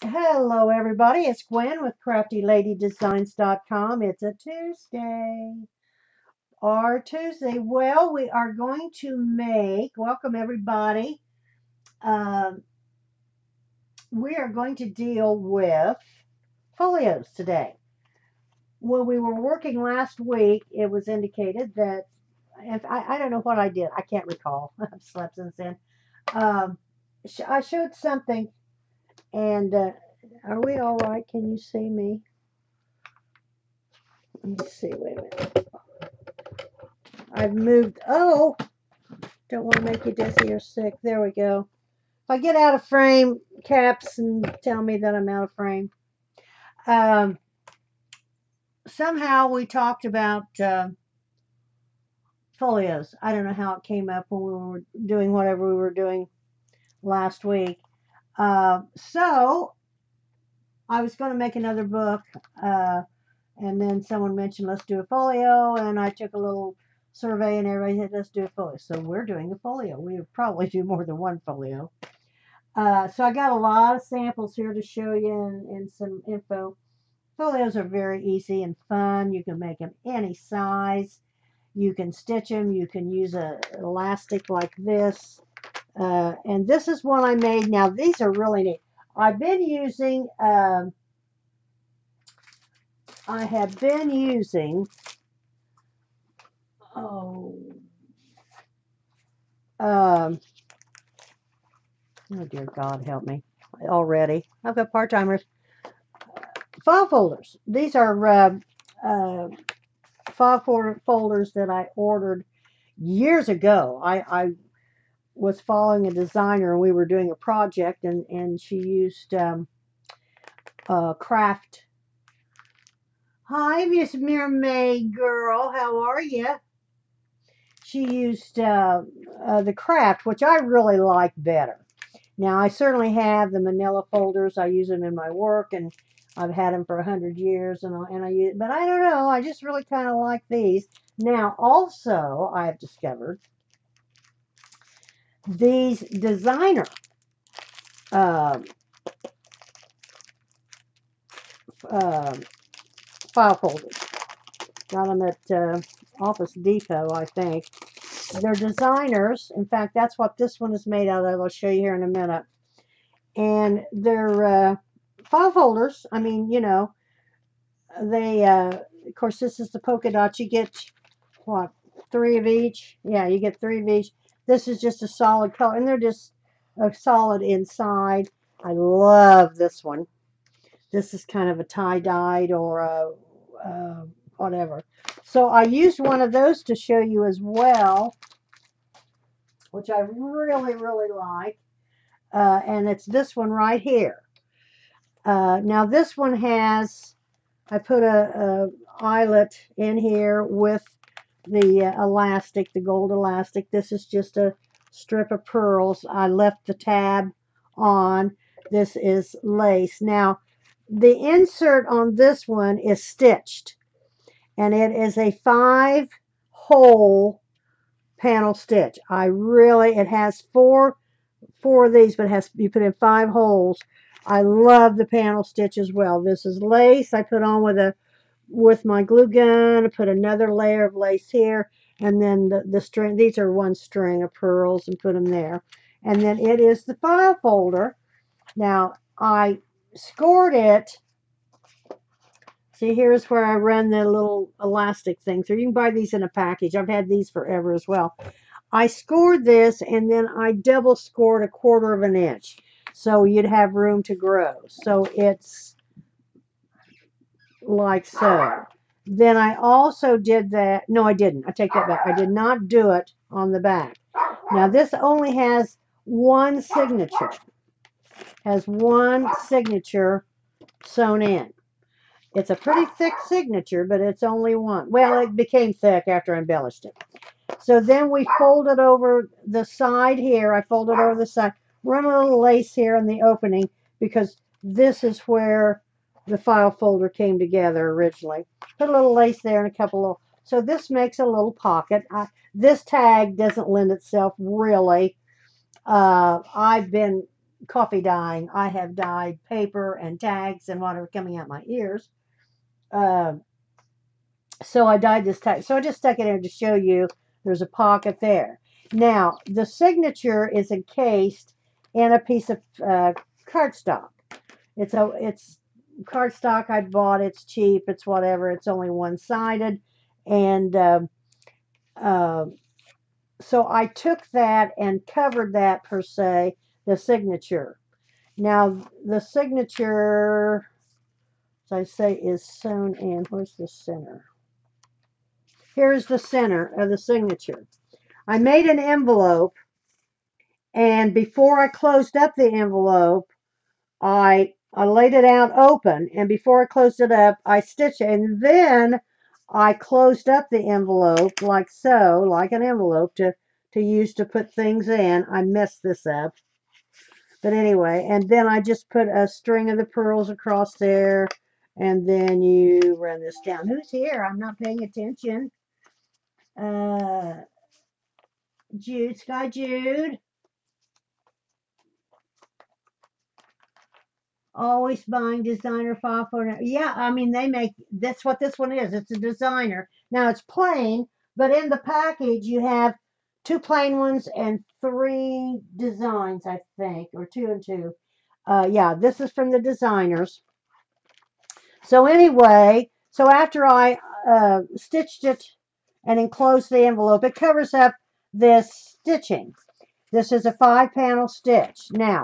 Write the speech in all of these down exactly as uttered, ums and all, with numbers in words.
Hello, everybody. It's Gwen with crafty lady designs dot com. It's a Tuesday. Our Tuesday. Well, we are going to make, welcome everybody. Um, we are going to deal with folios today. When we were working last week, it was indicated that, if I, I don't know what I did, I can't recall. I've slept since then. Um, sh- I showed something, and uh, are we all right? Can you see me? Let me see. Wait a minute. I've moved. Oh, don't want to make you dizzy or sick. There we go. If I get out of frame, caps and tell me that I'm out of frame. Um, somehow we talked about uh, folios. I don't know how it came up when we were doing whatever we were doing last week. Uh, so I was going to make another book, uh, and then someone mentioned let's do a folio, and I took a little survey, and everybody said let's do a folio. So we're doing a folio. We would probably do more than one folio. Uh, so I got a lot of samples here to show you and, and some info. Folios are very easy and fun. You can make them any size. You can stitch them. You can use a elastic like this. Uh, and this is one I made. Now these are really neat. I've been using, um, I have been using, oh, um, oh dear God, help me already. I've got part-timers. File folders. These are uh, uh, file folders that I ordered years ago. I, I was following a designer and we were doing a project, and, and she used um, uh, craft. Hi, Miss Mermaid Girl. How are you? She used uh, uh, the craft, which I really like better. Now, I certainly have the manila folders. I use them in my work, and I've had them for a hundred years, and I, and I use, but I don't know. I just really kind of like these. Now, also, I have discovered these designer uh, uh, file folders. Got them at uh, Office Depot, I think. They're designers. In fact, that's what this one is made out of. I'll show you here in a minute. And they're uh, file folders. I mean, you know, they, uh, of course, this is the polka dot. You get, what, three of each? Yeah, you get three of each. This is just a solid color, and they're just a solid inside. I love this one. This is kind of a tie-dyed or a, uh, whatever. So I used one of those to show you as well, which I really, really like. Uh, and it's this one right here. Uh, now this one has, I put a, a eyelet in here with the uh, elastic, the gold elastic. This is just a strip of pearls. I left the tab on. This is lace. Now, the insert on this one is stitched, and it is a five hole panel stitch. I really, it has four, four of these, but it has, you put in five holes. I love the panel stitch as well. This is lace I put on with a with my glue gun. I put another layer of lace here, and then the, the string, these are one string of pearls, and put them there. And then it is the file folder. Now, I scored it. See, here's where I run the little elastic thing. So you can buy these in a package. I've had these forever as well. I scored this, and then I double scored a quarter of an inch, so you'd have room to grow. So it's like so. Then I also did that. No, I didn't. I take that back. I did not do it on the back. Now this only has one signature. Has one signature sewn in. It's a pretty thick signature, but it's only one. Well, it became thick after I embellished it. So then we folded over the side here. I folded over the side. Run a little lace here in the opening because this is where the file folder came together originally. Put a little lace there and a couple of, so this makes a little pocket. I, this tag doesn't lend itself really. Uh, I've been coffee dyeing. I have dyed paper and tags and whatever coming out my ears. Uh, so I dyed this tag. So I just stuck it in to show you there's a pocket there. Now, the signature is encased in a piece of uh, cardstock. It's a it's cardstock I bought. It's cheap. It's whatever. It's only one sided, and uh, uh, so I took that and covered that per se the signature. Now the signature, as I say, is sewn in. Where's the center? Here's the center of the signature. I made an envelope, and before I closed up the envelope, I I laid it out open, and before I closed it up, I stitched it, and then I closed up the envelope like so, like an envelope to to use to put things in. I messed this up, but anyway, and then I just put a string of the pearls across there, and then you run this down. Who's here? I'm not paying attention. Uh, Jude, Sky Jude. Always buying designer file photo. Yeah, I mean they make that's what this one is. It's a designer. Now it's plain, but in the package you have two plain ones and three designs, I think, or two and two. Uh, yeah, this is from the designers. So anyway, so after I uh, stitched it and enclosed the envelope, it covers up this stitching. This is a five panel stitch. Now,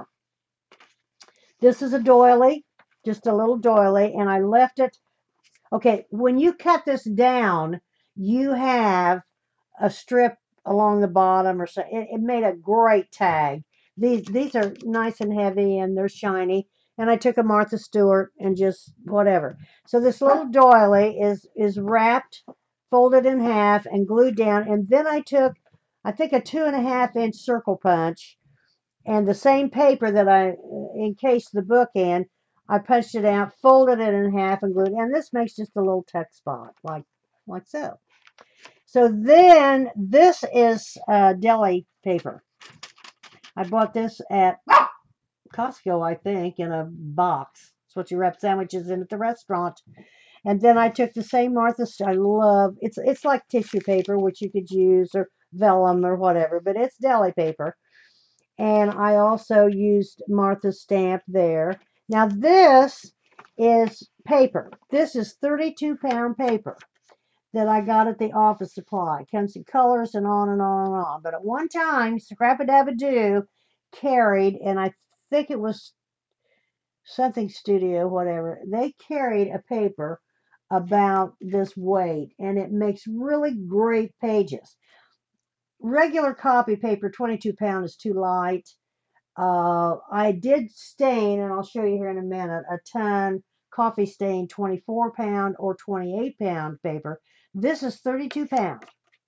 this is a doily, just a little doily, and I left it. Okay, when you cut this down, you have a strip along the bottom, or so. It, it made a great tag. These these are nice and heavy, and they're shiny. And I took a Martha Stewart and just whatever. So this little doily is is wrapped, folded in half, and glued down. And then I took, I think, a two and a half inch circle punch and the same paper that I encased the book in, I punched it out, folded it in half, and glued it. And this makes just a little tuck spot, like like so. So then this is uh, deli paper. I bought this at Costco, I think, in a box. It's what you wrap sandwiches in at the restaurant. And then I took the same Martha. I love it's it's like tissue paper, which you could use or vellum or whatever, but it's deli paper. And I also used Martha's stamp there. Now this is paper. This is thirty-two pound paper that I got at the office supply. Comes in colors and on and on and on. But at one time, Scrap-a-Dab-a-Doo carried, and I think it was something studio, whatever, they carried a paper about this weight, and it makes really great pages. Regular copy paper, twenty-two pound, is too light. Uh, I did stain, and I'll show you here in a minute, a ton coffee stain twenty-four pound or twenty-eight pound paper. This is thirty-two pound.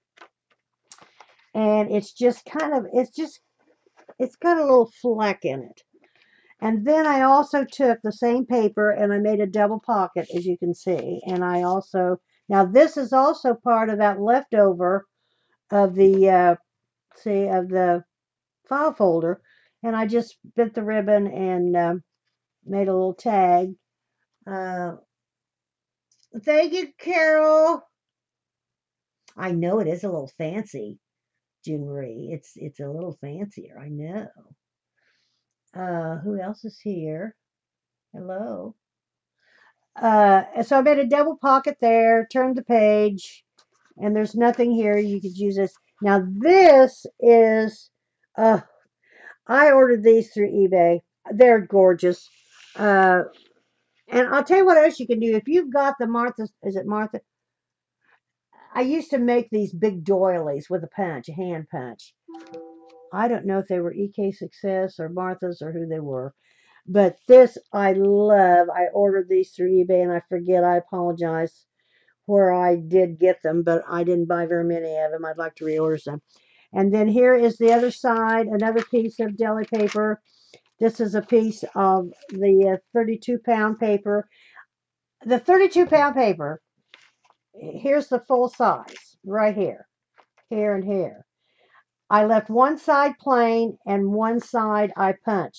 And it's just kind of, it's just, it's got a little fleck in it. And then I also took the same paper and I made a double pocket, as you can see. And I also, now this is also part of that leftover of the, uh, see, of the file folder. And I just bent the ribbon and um, made a little tag. Uh, thank you, Carol. I know it is a little fancy, June Marie. It's it's a little fancier. I know. Uh, who else is here? Hello. Uh, so I made a double pocket there. Turned the page, and there's nothing here. You could use this. Now this is. Uh, I ordered these through eBay. They're gorgeous. Uh, And I'll tell you what else you can do. If you've got the Martha, is it Martha? I used to make these big doilies with a punch, a hand punch. I don't know if they were E K Success or Martha's or who they were. But this I love. I ordered these through eBay and I forget, I apologize, where I did get them, but I didn't buy very many of them. I'd like to reorder some. And then here is the other side, another piece of deli paper. This is a piece of the uh, thirty-two pound paper. The thirty-two pound paper, here's the full size right here, here and here. I left one side plain and one side I punched.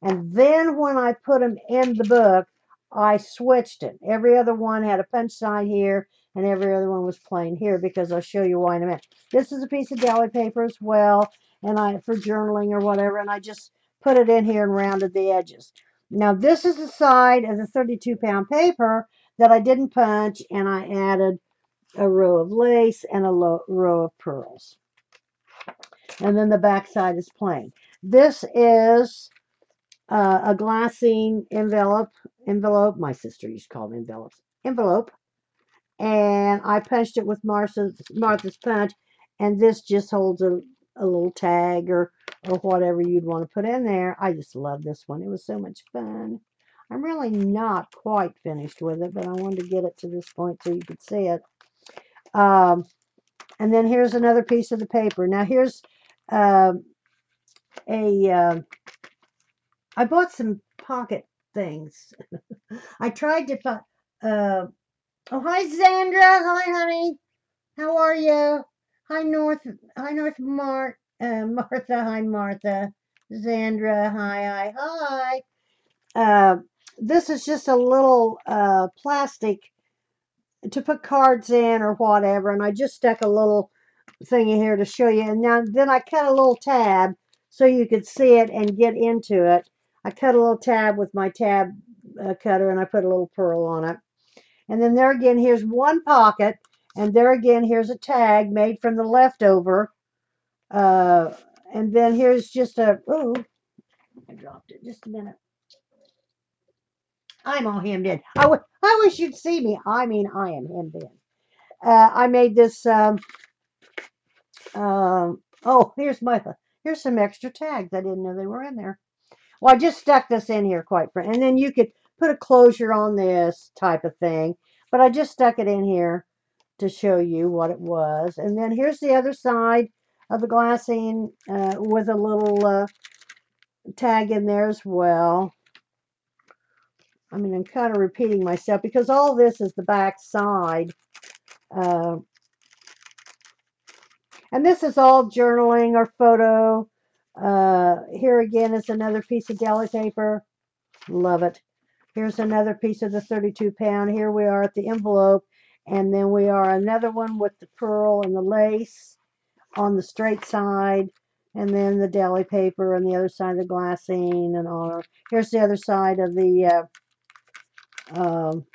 And then when I put them in the book, I switched it. Every other one had a punch sign here, and every other one was plain here, because I'll show you why in a minute. This is a piece of deli paper as well, and I for journaling or whatever, and I just put it in here and rounded the edges. Now this is the side of the thirty-two pound paper that I didn't punch, and I added a row of lace and a row of pearls. And then the back side is plain. This is uh, a glassine envelope. Envelope. My sister used to call them envelopes. Envelope. And I punched it with Martha's, Martha's punch. And this just holds a, a little tag or, or whatever you'd want to put in there. I just love this one. It was so much fun. I'm really not quite finished with it, but I wanted to get it to this point so you could see it. Um, and then here's another piece of the paper. Now here's uh, a... Uh, I bought some pocket things. I tried to find, uh, oh, hi, Sandra. Hi, honey. How are you? Hi, North. Hi, North Mar uh, Martha. Hi, Martha. Sandra. Hi, hi, hi. Uh, this is just a little uh, plastic to put cards in or whatever, and I just stuck a little thing in here to show you. And now then I cut a little tab so you could see it and get into it. I cut a little tab with my tab uh, cutter, and I put a little pearl on it. And then there again, here's one pocket, and there again, here's a tag made from the leftover. Uh, and then here's just a, ooh, I dropped it, just a minute. I'm all hemmed in. I, w I wish you'd see me. I mean, I am hemmed in. Uh, I made this, um, um, oh, here's my, here's some extra tags. I didn't know they were in there. Well, I just stuck this in here quite frankly. And then you could put a closure on this type of thing. But I just stuck it in here to show you what it was. And then here's the other side of the glassine uh, with a little uh, tag in there as well. I mean, I'm kind of repeating myself because all this is the back side. Uh, and this is all journaling or photo. Uh, here again is another piece of deli paper. Love it. Here's another piece of the thirty-two pound. Here we are at the envelope. And then we are another one with the pearl and the lace on the straight side. And then the deli paper on the other side of the glassine and all. Here's the other side of the uh, um,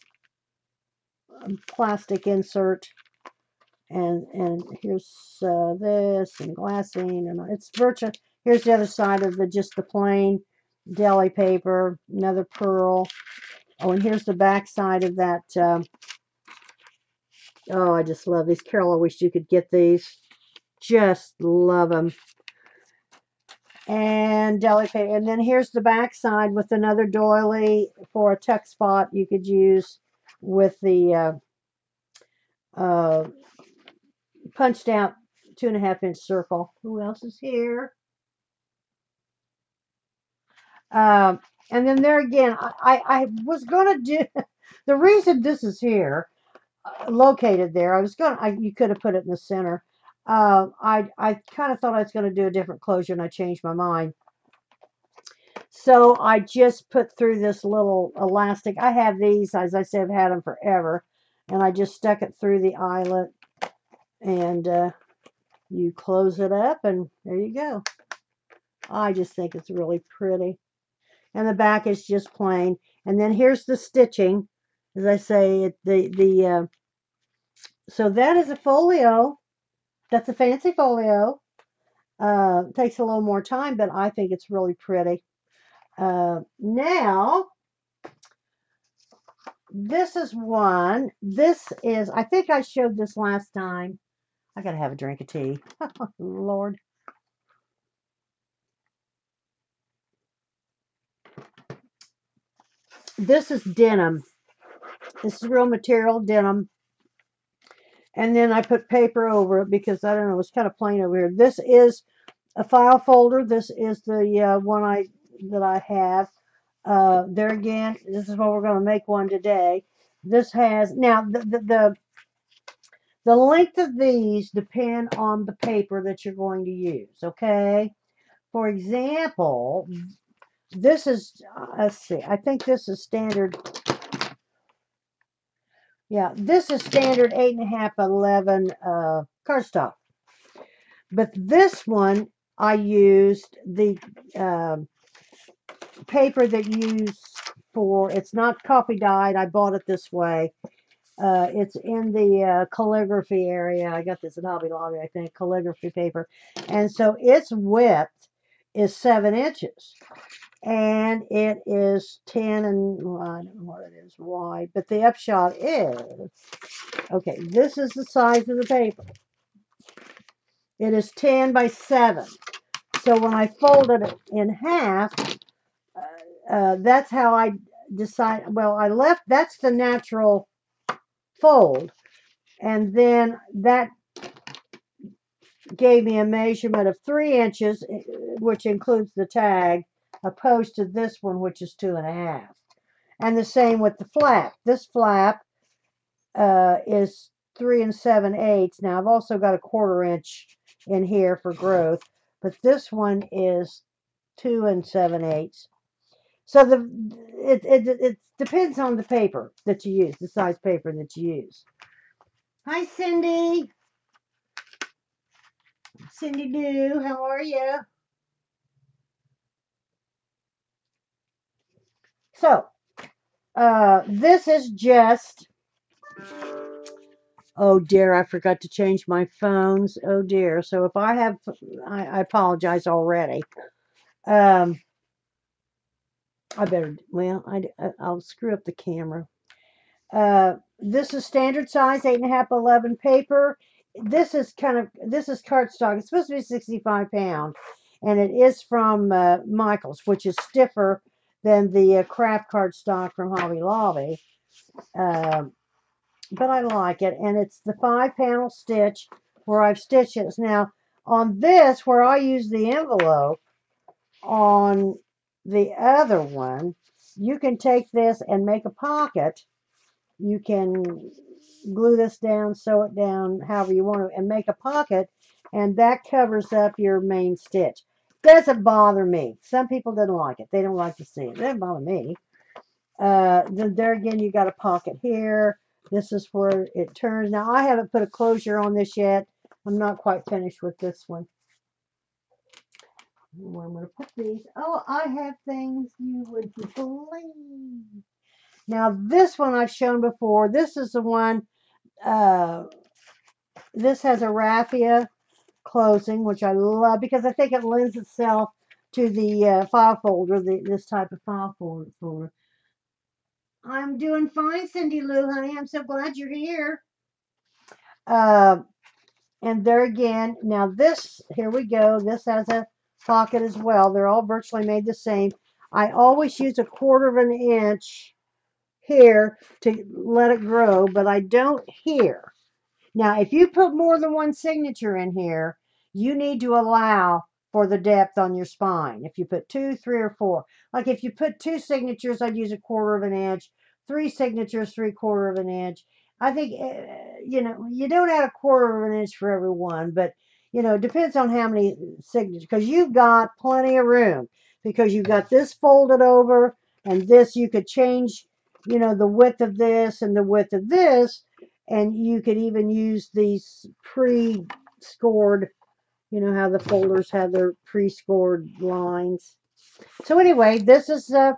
plastic insert. And and here's uh, this and glassine. And it's virtual. Here's the other side of the just the plain deli paper. Another pearl. Oh, and here's the back side of that. Um, oh, I just love these. Carol, I wish you could get these. Just love them. And deli paper. And then here's the back side with another doily for a tuck spot you could use with the uh, uh, punched out two and a half inch circle. Who else is here? Um, and then there again, I, I, I was going to do, the reason this is here, uh, located there, I was going to, you could have put it in the center. Uh, I, I kind of thought I was going to do a different closure, and I changed my mind. So I just put through this little elastic. I have these, as I said, I've had them forever. And I just stuck it through the eyelet. And uh, you close it up, and there you go. I just think it's really pretty. And the back is just plain. And then here's the stitching. As I say, it, the, the uh, so that is a folio. That's a fancy folio. Uh, takes a little more time, but I think it's really pretty. Uh, now, this is one. This is, I think I showed this last time. I gotta have a drink of tea. Lord. This is denim. This is real material denim. And then I put paper over it because I don't know, it's kind of plain over here. This is a file folder. This is the uh, one I that I have. Uh, there again, this is what we're going to make one today. This has, now the, the, the, the length of these depend on the paper that you're going to use, okay? For example, This is, uh, let's see, I think this is standard. Yeah, this is standard eight and a half eleven uh, cardstock. But this one, I used the uh, paper that you use for, it's not coffee dyed. I bought it this way. Uh, it's in the uh, calligraphy area. I got this at Hobby Lobby, I think, calligraphy paper. And so its width is seven inches. And it is ten and, well, I don't know what it is wide, but the upshot is, okay, this is the size of the paper. It is ten by seven. So when I folded it in half, uh, uh, that's how I decide. Well, I left, that's the natural fold. And then that gave me a measurement of three inches, which includes the tag, opposed to this one, which is two and a half. And the same with the flap. This flap uh, is three and seven eighths. Now I've also got a quarter inch in here for growth, but this one is two and seven eighths. So the it, it it depends on the paper that you use, the size paper that you use. Hi, Cindy. Cindy Doo, how are you? So uh, this is just. Oh dear, I forgot to change my phones. Oh dear. So if I have, I, I apologize already. Um, I better, well, I, I'll screw up the camera. Uh, this is standard size, eight and a half, eleven paper. This is kind of, this is cardstock. It's supposed to be sixty-five pound, and it is from uh, Michael's, which is stiffer than the uh, craft cardstock from Hobby Lobby. Um, but I like it, and it's the five panel stitch where I've stitched it. Now, on this, where I use the envelope, on the other one, you can take this and make a pocket. You can glue this down, sew it down, however you want to, and make a pocket, and that covers up your main stitch. Doesn't bother me. Some people don't like it. They don't like to see it. It doesn't bother me. Uh, then there again, you got a pocket here. This is where it turns. Now, I haven't put a closure on this yet. I'm not quite finished with this one. Where I'm going to put these. Oh, I have things you would believe. Now, this one I've shown before. This is the one, uh, this has a raffia closing, which I love because I think it lends itself to the uh, file folder, the, this type of file folder. I'm doing fine, Cindy Lou, honey. I'm so glad you're here. Uh, and there again, now this, here we go. This has a pocket as well. They're all virtually made the same. I always use a quarter of an inch here to let it grow, but I don't here. Now, if you put more than one signature in here, you need to allow for the depth on your spine. If you put two, three, or four. Like if you put two signatures, I'd use a quarter of an inch. Three signatures, three quarter of an inch. I think, uh, you know, you don't add a quarter of an inch for every one, but, you know, it depends on how many signatures, because you've got plenty of room, because you've got this folded over, and this you could change, you know, the width of this and the width of this, and you could even use these pre-scored, you know how the folders have their pre-scored lines. So anyway, this is uh,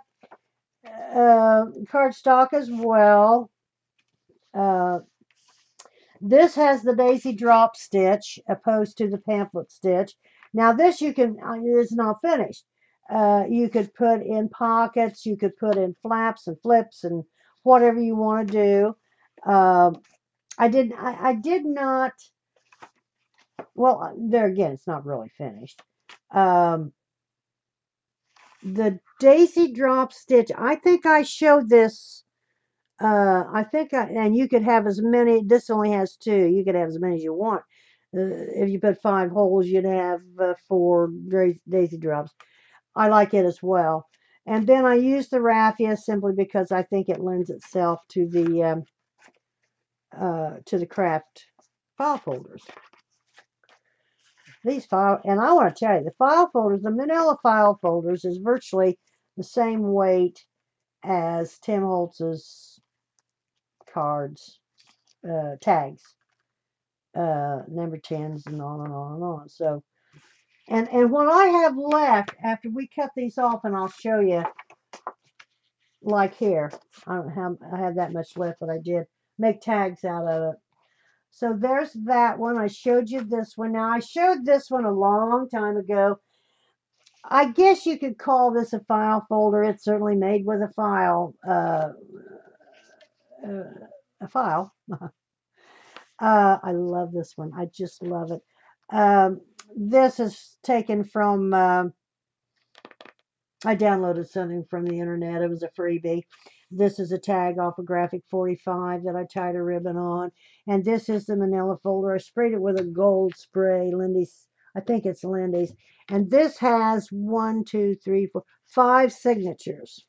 uh, cardstock as well. Uh, this has the daisy drop stitch opposed to the pamphlet stitch. Now this you can, uh, it's not finished. Uh, you could put in pockets, you could put in flaps and flips and whatever you want to do. Uh, I did, I, I did not, well, there again, it's not really finished. Um, the daisy drop stitch, I think I showed this. Uh, I think, I, and you could have as many, this only has two. You could have as many as you want. Uh, if you put five holes, you'd have uh, four daisy drops. I like it as well. And then I use the raffia simply because I think it lends itself to the um, uh, to the craft file folders. These file, and I want to tell you, the file folders, the manila file folders is virtually the same weight as Tim Holtz's cards, uh, tags, uh, number tens and on and on and on. So, and, and what I have left after we cut these off, and I'll show you, like here, I don't have, I have that much left, but I did make tags out of it. So there's that one. I showed you this one. Now I showed this one a long time ago. I guess you could call this a file folder. It's certainly made with a file, uh, uh, a file. uh, I love this one. I just love it. Um, this is taken from, uh, I downloaded something from the internet. It was a freebie. This is a tag off of Graphic forty-five that I tied a ribbon on. And this is the manila folder. I sprayed it with a gold spray, Lindy's. I think it's Lindy's. And this has one, two, three, four, five signatures.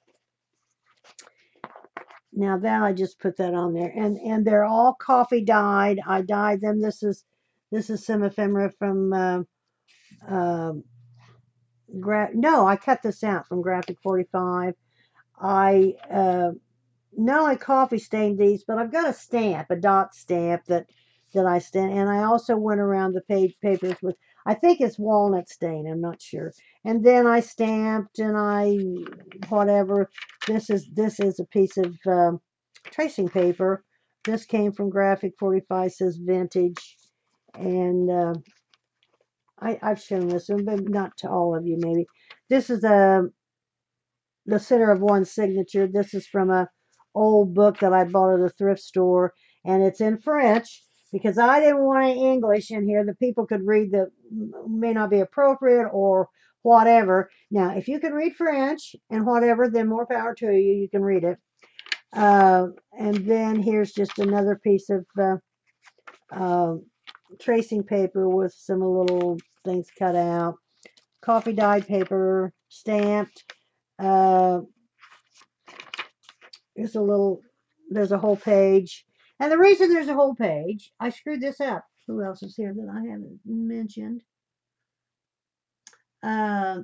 Now that I just put that on there. And and they're all coffee dyed. I dyed them. This is this is some ephemera from uh, uh, gra no, I cut this out from Graphic forty-five. I uh, not only coffee stained these, but I've got a stamp, a dot stamp that that I stamp, and I also went around the page papers with, I think it's walnut stain, I'm not sure. And then I stamped and I whatever. This is this is a piece of um, tracing paper. This came from Graphic forty-five, says vintage, and uh, I I've shown this one, but not to all of you maybe. This is a the center of one signature. This is from a old book that I bought at a thrift store, and it's in French because I didn't want any English in here that people could read that may not be appropriate or whatever. Now, if you can read French and whatever, then more power to you. You can read it. Uh, and then here's just another piece of uh, uh, tracing paper with some little things cut out. Coffee dyed paper, stamped. Uh, There's a little, there's a whole page. And the reason there's a whole page, I screwed this up. Who else is here that I haven't mentioned? Uh,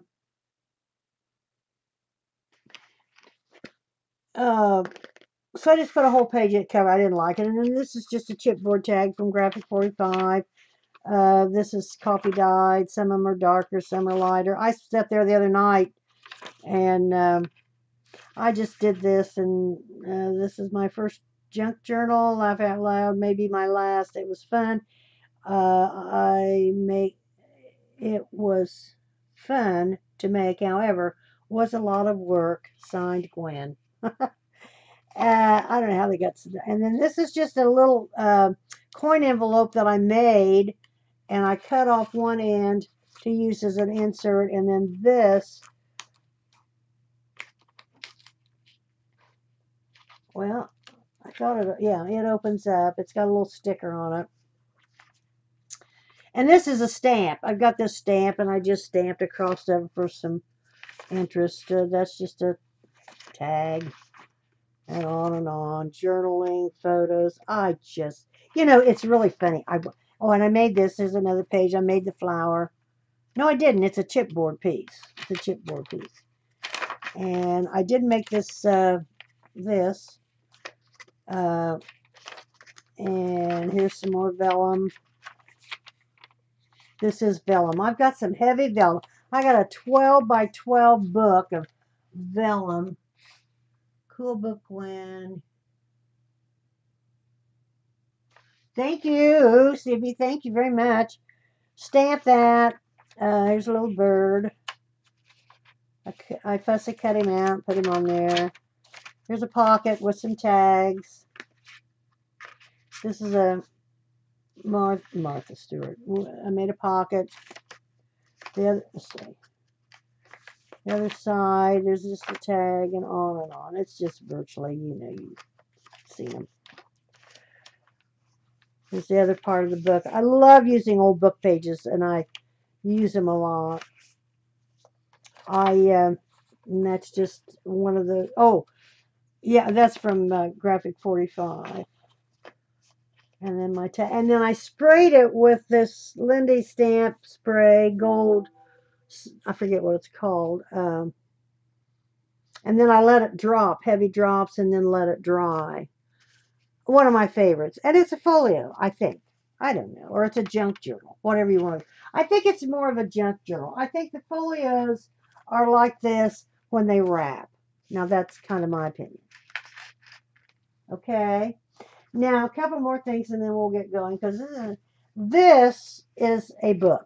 uh, so I just put a whole page at cover. I didn't like it. And then this is just a chipboard tag from Graphic forty-five. Uh, this is coffee dyed. Some of them are darker, some are lighter. I sat there the other night and um, I just did this, and uh, this is my first junk journal. Laugh out loud, maybe my last. It was fun. Uh, I make it was fun to make, however, was a lot of work. Signed, Gwen. uh, I don't know how they got to that. And then this is just a little uh, coin envelope that I made, and I cut off one end to use as an insert, and then this. Well, I thought it, yeah, it opens up. It's got a little sticker on it. And this is a stamp. I've got this stamp, and I just stamped across it for some interest. Uh, that's just a tag, and on and on. Journaling, photos. I just, you know, it's really funny. I Oh, and I made this. There's another page. I made the flower. No, I didn't. It's a chipboard piece. It's a chipboard piece. And I did make this, uh, this. Uh, and here's some more vellum. This is vellum. I've got some heavy vellum. I got a twelve by twelve book of vellum. Cool book, Gwen. Thank you, Stevie. Thank you very much. Stamp that. Uh, here's a little bird. I, I fussy cut him out, put him on there. Here's a pocket with some tags. This is a Mar Martha Stewart. I made a pocket. The other, let's see. The other side, there's just a tag, and on and on. It's just virtually, you know, you see them. Here's the other part of the book. I love using old book pages, and I use them a lot. I, uh, and that's just one of the, oh, yeah, that's from uh, Graphic forty-five. And then my tag, and then I sprayed it with this Lindy stamp spray, gold, I forget what it's called. Um, And then I let it drop, heavy drops, and then let it dry. One of my favorites. And it's a folio, I think. I don't know. Or it's a junk journal, whatever you want. I think it's more of a junk journal. I think the folios are like this when they wrap. Now, that's kind of my opinion. Okay. Now, a couple more things and then we'll get going because this is, this is a book.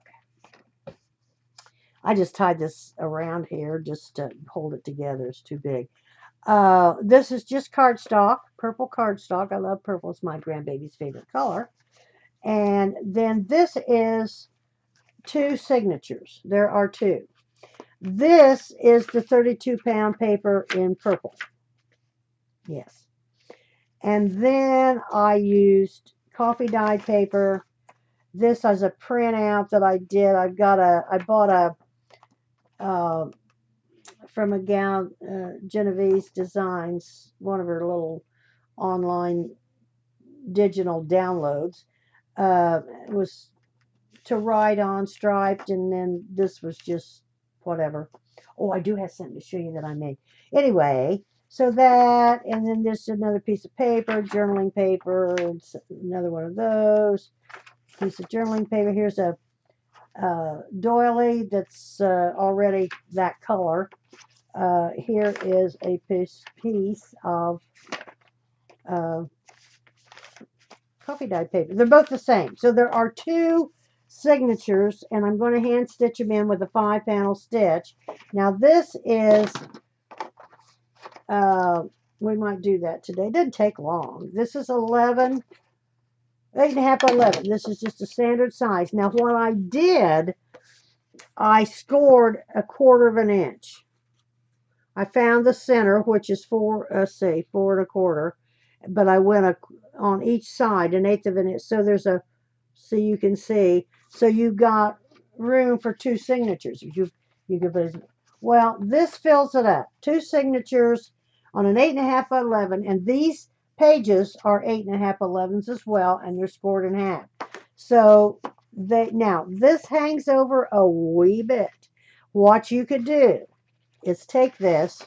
I just tied this around here just to hold it together. It's too big. Uh, this is just cardstock, purple cardstock. I love purple. It's my grandbaby's favorite color. And then this is two signatures. There are two. This is the thirty-two pound paper in purple. Yes. And then I used coffee dyed paper. This is a printout that I did. I've got a, I bought a, uh, from a gal, uh, Genevieve's Designs, one of her little online digital downloads. Uh, it was to write on, striped, and then this was just whatever. Oh, I do have something to show you that I made. Anyway, so that, and then there's another piece of paper, journaling paper, and another one of those. Piece of journaling paper. Here's a uh, doily that's uh, already that color. Uh, here is a piece, piece of uh, coffee dyed paper. They're both the same. So there are two signatures, and I'm going to hand stitch them in with a five panel stitch. Now this is, uh, we might do that today. It doesn't take long. This is eleven, eight and a half by eleven. This is just a standard size. Now what I did, I scored a quarter of an inch. I found the center, which is four, let's see, four and a quarter, but I went a, on each side an eighth of an inch. So there's a, so you can see, so you got room for two signatures. You you could put, well, this fills it up. Two signatures on an eight and a half by eleven, and these pages are eight and a half elevens as well, and they're scored in half. So they now this hangs over a wee bit. What you could do is take this,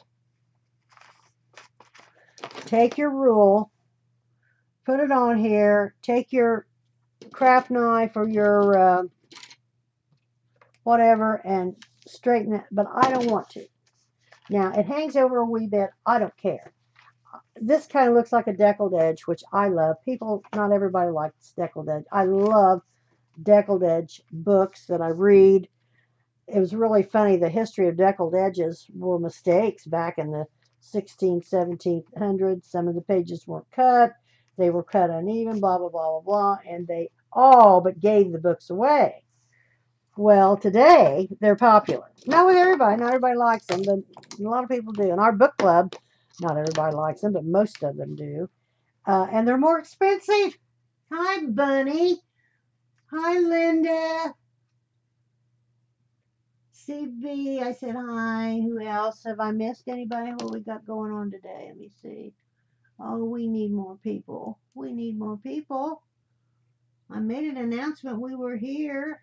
take your rule, put it on here, take your craft knife or your uh, whatever and straighten it, but I don't want to. Now, it hangs over a wee bit. I don't care. This kind of looks like a deckled edge, which I love. People, not everybody likes deckled edge. I love deckled edge books that I read. It was really funny. The history of deckled edges were mistakes back in the sixteenth, seventeenth hundreds. Some of the pages weren't cut. They were cut uneven, blah, blah, blah, blah, blah. And they all but gave the books away. Well, today they're popular. Not with everybody. Not everybody likes them, but a lot of people do. In our book club, not everybody likes them, but most of them do. Uh, and they're more expensive. Hi, Bunny. Hi, Linda. C B, I said hi. Who else? Have I missed anybody? What we got going on today? Let me see. Oh, we need more people. We need more people. I made an announcement we were here.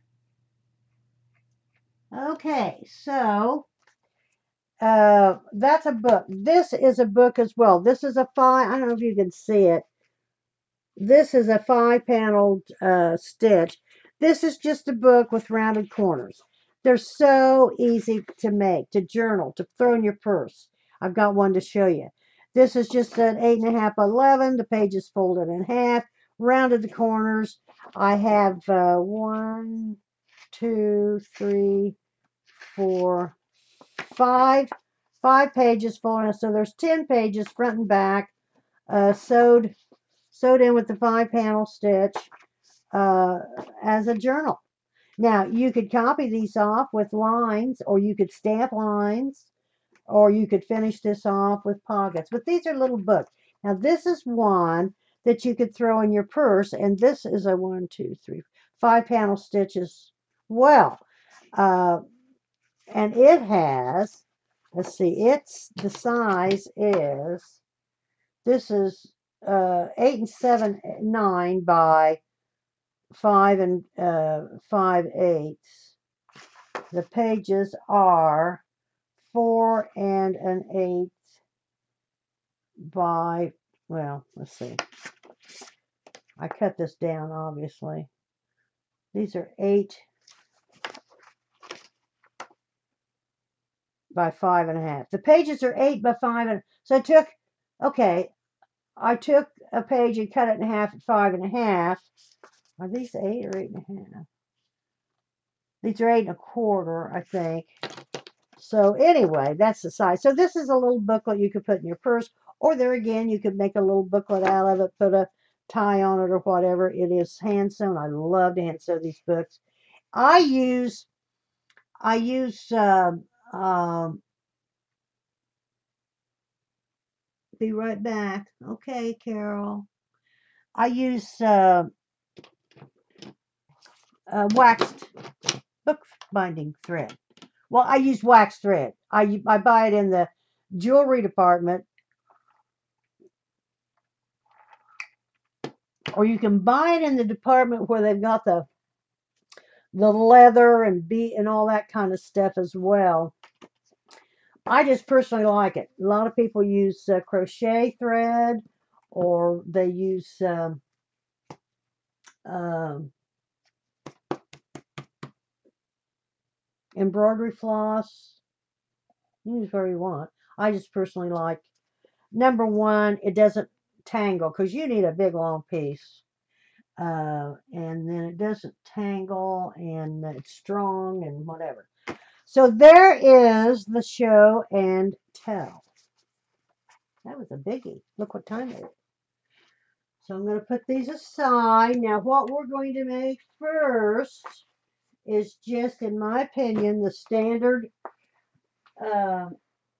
Okay, so uh, that's a book. This is a book as well. This is a five, I don't know if you can see it. This is a five paneled uh, stitch. This is just a book with rounded corners. They're so easy to make, to journal, to throw in your purse. I've got one to show you. This is just an eight and a half by eleven. The page is folded in half, rounded the corners. I have uh, one, two, three, four, five, five pages folded. So there's ten pages front and back, uh, sewed, sewed in with the five panel stitch uh, as a journal. Now, you could copy these off with lines, or you could stamp lines, or you could finish this off with pockets. But these are little books. Now, this is one that you could throw in your purse, and this is a one, two, three, five panel stitches. Well, uh, and it has, let's see, it's, the size is, this is uh, eight and seven, nine by five and uh, five eighths. The pages are four and an eight by, well, let's see. I cut this down, obviously. These are eight by five and a half. The pages are eight by five, and so I took, okay, I took a page and cut it in half at five and a half. Are these eight or eight and a half? These are eight and a quarter, I think. So anyway, that's the size. So this is a little booklet you could put in your purse, or there again, you could make a little booklet out of it, put a tie on it or whatever. It is hand sewn. I love to hand sew these books. I use, I use, um, um, be right back. Okay, Carol. I use uh, uh, waxed book binding thread. Well, I use wax thread. I, I buy it in the jewelry department, or you can buy it in the department where they've got the the leather and beat and all that kind of stuff as well. I just personally like it. A lot of people use uh, crochet thread, or they use um, um, embroidery floss. Use whatever you want. I just personally like, number one, it doesn't tangle, because you need a big long piece. Uh, and then it doesn't tangle, and it's strong and whatever. So there is the show and tell. That was a biggie. Look what time it is. So I'm going to put these aside. Now what we're going to make first is just, in my opinion, the standard uh,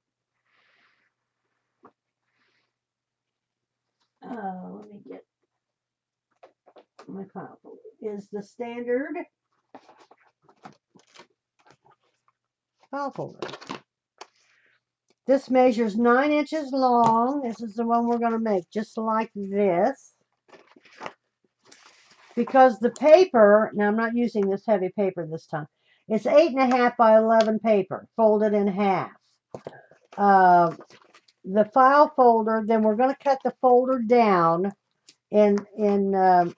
uh, let me get my file folder, is the standard file folder. This measures nine inches long. This is the one we're going to make, just like this. Because the paper, now I'm not using this heavy paper this time. It's eight and a half by eleven paper, folded in half. Uh, the file folder, then we're going to cut the folder down in in um,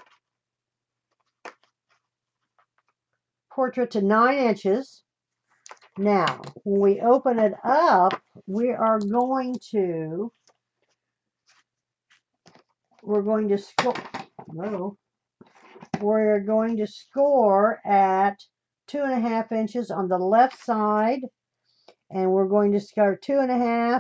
portrait to nine inches. Now, when we open it up, we are going to we're going to score. No, we're going to score at two and a half inches on the left side, and we're going to score two and a half.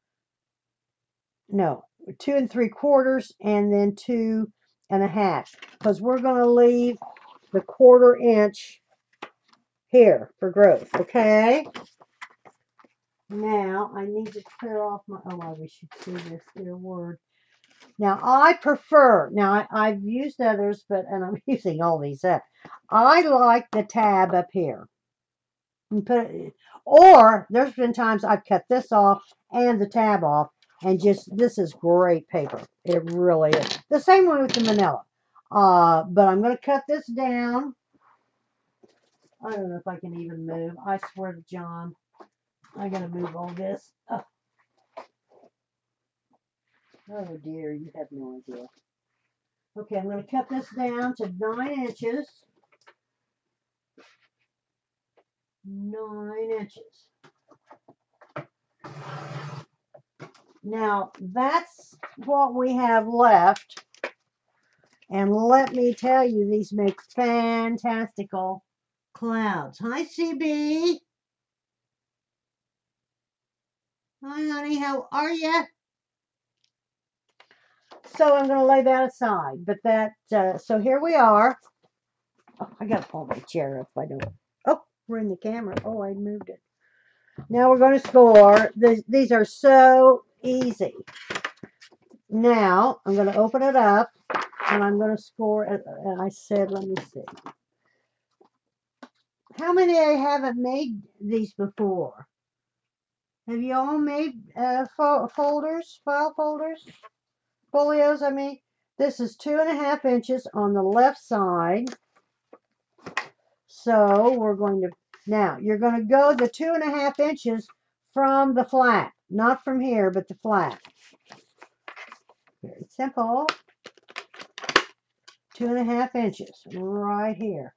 No, two and three quarters, and then two and a half, because we're going to leave the quarter inch here for growth. Okay. Now I need to clear off my, oh, I wish you'd see this dear word. Now I prefer, now I, I've used others, but, and I'm using all these up. I like the tab up here. And put it, or there's been times I've cut this off and the tab off, and just, this is great paper. It really is. The same one with the manila. Uh, but I'm going to cut this down. I don't know if I can even move. I swear to John, I got to move all this. Oh. Oh dear, you have no idea. Okay, I'm going to cut this down to nine inches. Nine inches. Now, that's what we have left. And let me tell you, these make fantastical clouds. Hi, C B. Hi, honey. How are you? So I'm going to lay that aside. But that, uh, so here we are. Oh, I got to pull my chair up. I don't. Oh, we're in the camera. Oh, I moved it. Now we're going to score. These, these are so easy. Now I'm going to open it up, and I'm going to score. And I said, let me see. How many I haven't made these before? Have you all made uh, fo folders, file folders, folios? I mean, this is two and a half inches on the left side. So we're going to Now, you're going to go the two and a half inches from the flap. Not from here, but the flap. Very simple. Two and a half inches right here.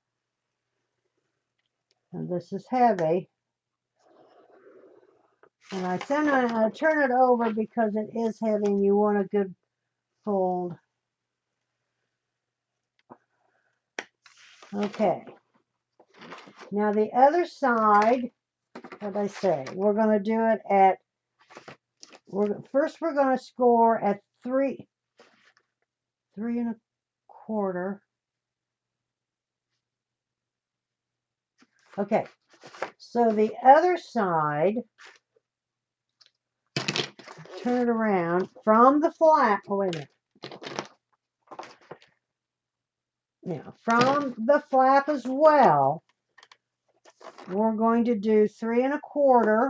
And this is heavy. And I send I turn it over because it is heavy and you want a good fold. Okay. Now the other side, what did I say? We're going to do it at, we're, first we're going to score at three, three and a quarter. Okay. So the other side, turn it around from the flap. Oh, wait a minute. Now, from the flap as well, we're going to do three and a quarter.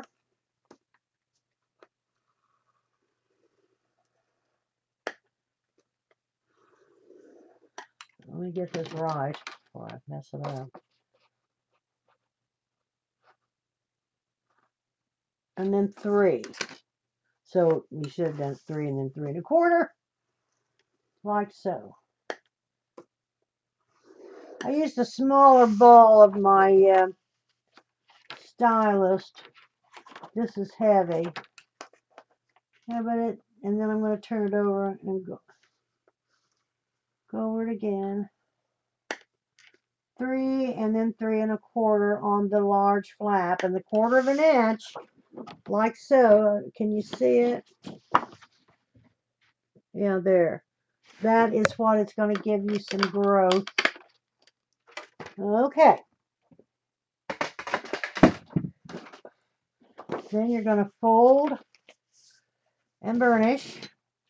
Let me get this right before I mess it up. And then three. So we should have done three and then three and a quarter, like so. I used a smaller ball of my uh, stylist. This is heavy. Yeah, but it, and then I'm going to turn it over and go, go over it again. Three and then three and a quarter on the large flap, and the quarter of an inch, like so. Can you see it? Yeah, there. That is what it's going to give you some growth. Okay. Then you're going to fold and burnish.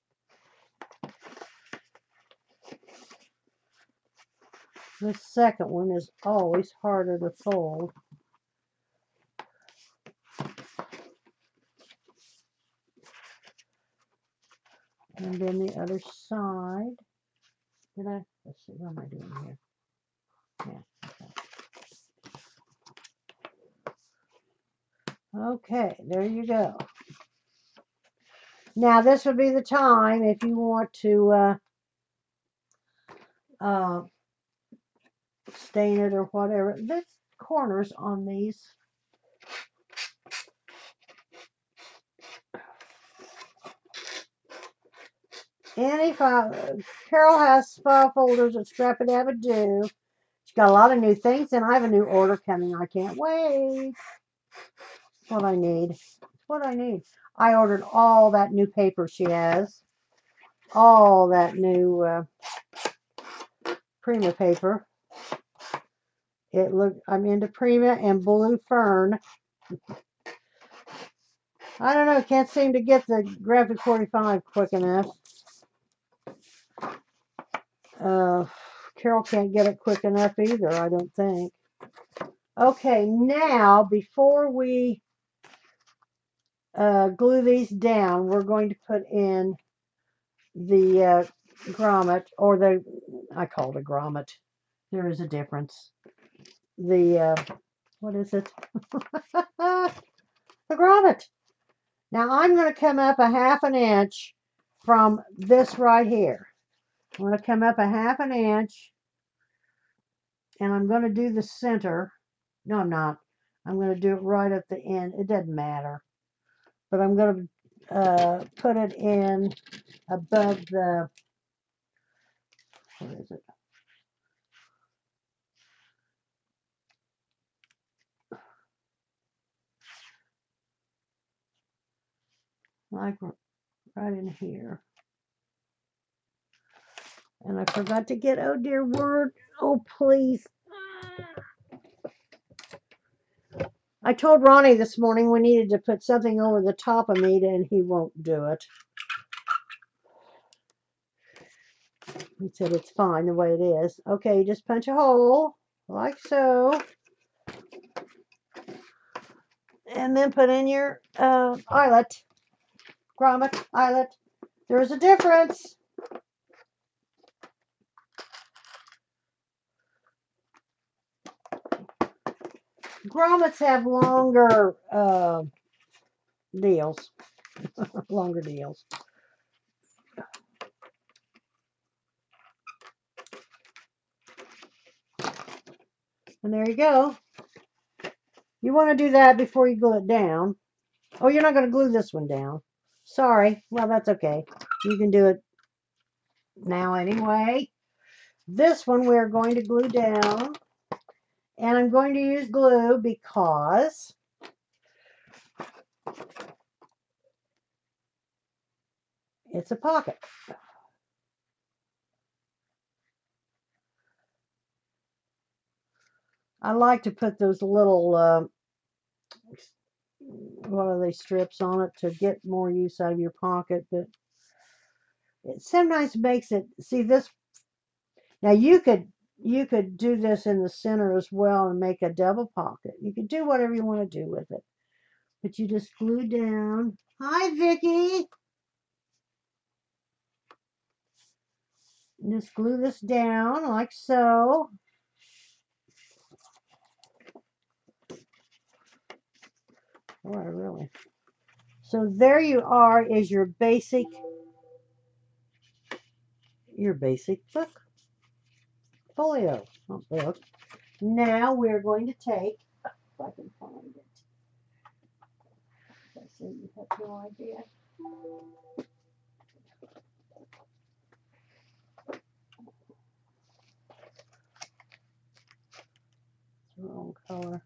The second one is always harder to fold. And then the other side. Did I? Let's see, what am I doing here? Yeah. Okay. Okay, there you go. Now this would be the time if you want to uh, uh, stain it or whatever. There's corners on these. Any file, Carol has file folders at Scrap It Avenue. She's got a lot of new things, and I have a new order coming. I can't wait. It's what I need. It's what I need. I ordered all that new paper she has. All that new uh, Prima paper. It look. I'm into Prima and Blue Fern. I don't know. Can't seem to get the Graphic forty-five quick enough. Uh, Carol can't get it quick enough either, I don't think. Okay, now before we uh, glue these down, we're going to put in the uh, grommet, or the, I call it a grommet. There is a difference. The, uh, what is it? The grommet. Now I'm going to come up a half an inch from this right here. I'm going to come up a half an inch, and I'm going to do the center. No, I'm not. I'm going to do it right at the end. It doesn't matter. But I'm going to uh, put it in above the, what is it? Like right in here. And I forgot to get, oh dear word, oh please. I told Ronnie this morning we needed to put something over the top of me, and he won't do it. He said it's fine the way it is. Okay, just punch a hole, like so. And then put in your uh, eyelet, grommet, eyelet. There's a difference. Grommets have longer uh, deals, longer deals. And there you go. You want to do that before you glue it down. Oh, you're not going to glue this one down. Sorry. Well, that's okay. You can do it now anyway. This one we're going to glue down. And I'm going to use glue because it's a pocket. I like to put those little, uh, what are they, strips on it to get more use out of your pocket, but it sometimes makes it, see this, now you could, you could do this in the center as well and make a double pocket. You could do whatever you want to do with it, but you just glue down. Hi, Vicky. Just glue this down like so. Boy, really. So there you are, is your basic, your basic book folio, not book. Now we're going to take, if I can find it. I see you have no idea. It's the wrong color.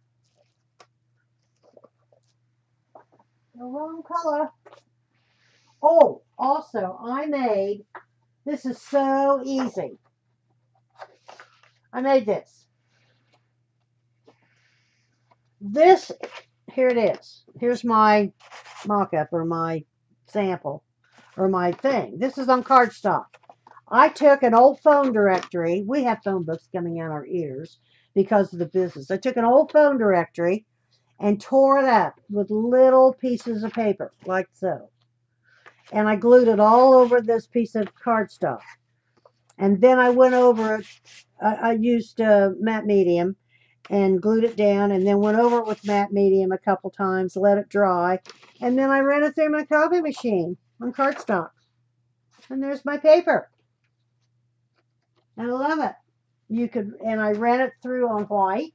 The wrong color. Oh, also, I made, this is so easy. I made this. This, here it is. Here's my mock-up or my sample or my thing. This is on cardstock. I took an old phone directory. We have phone books coming out our ears because of the business. I took an old phone directory and tore it up with little pieces of paper like so. And I glued it all over this piece of cardstock. And then I went over it. I, I used uh, matte medium and glued it down, and then went over it with matte medium a couple times, let it dry, and then I ran it through my copy machine on cardstock. And there's my paper. And I love it. You could, and I ran it through on white.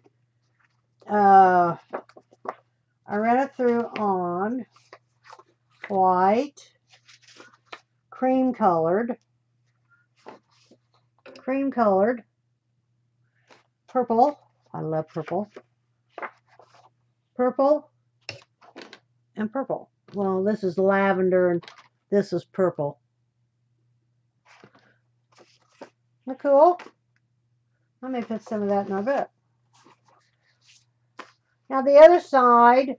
Uh, I ran it through on white, cream colored, cream colored, purple. I love purple. Purple and purple. Well, this is lavender and this is purple. Isn't that cool? I may put some of that in my book. Now the other side,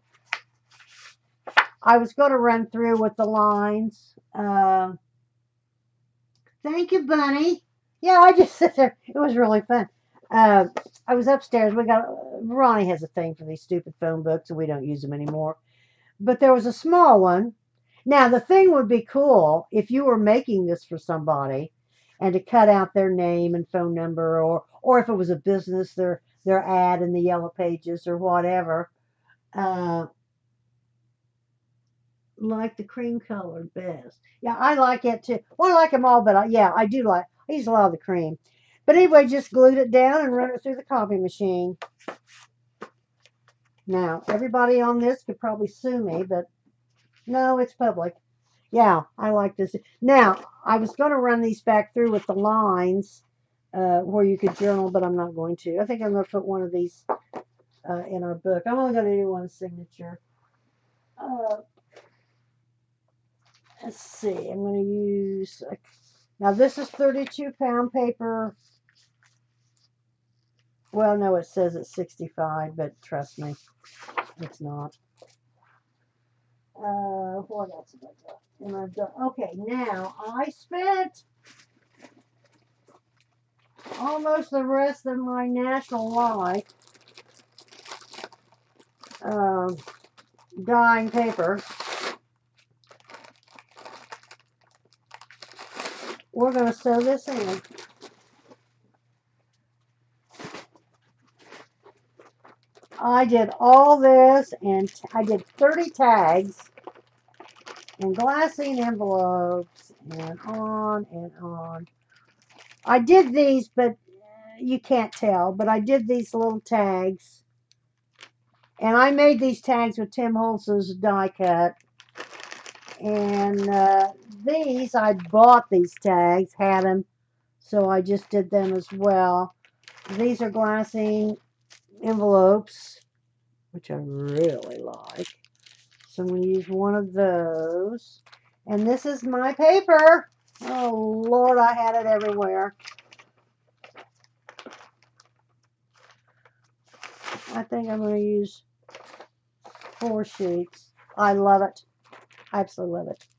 I was going to run through with the lines. Uh, thank you, Bunny. Yeah, I just sit there. It was really fun. Uh, I was upstairs. We got Ronnie has a thing for these stupid phone books, and we don't use them anymore. But there was a small one. Now the thing would be cool if you were making this for somebody, and to cut out their name and phone number, or or if it was a business, their their ad in the yellow pages or whatever. Uh, like the cream colored best. Yeah, I like it too. Well, I like them all, but I, yeah, I do like, I use a lot of the cream. But anyway, just glued it down and run it through the copy machine. Now, everybody on this could probably sue me, but no, it's public. Yeah, I like this. Now, I was going to run these back through with the lines uh, where you could journal, but I'm not going to. I think I'm going to put one of these uh, in our book. I'm only going to do one signature. Uh, let's see. I'm going to use, a, now this is thirty-two pound paper. Well, no, it says it's sixty-five, but trust me, it's not. Uh, what else have I got? And I've got, okay, now I spent almost the rest of my national life uh, dyeing paper. We're going to sew this in. I did all this, and I did thirty tags in glassine envelopes, and on and on. I did these, but you can't tell, but I did these little tags. And I made these tags with Tim Holtz's die cut. And uh, these, I bought these tags, had them, so I just did them as well. These are glassine envelopes, which I really like. So I'm going to use one of those. And this is my paper. Oh, Lord, I had it everywhere. I think I'm going to use four sheets. I love it. I absolutely love it.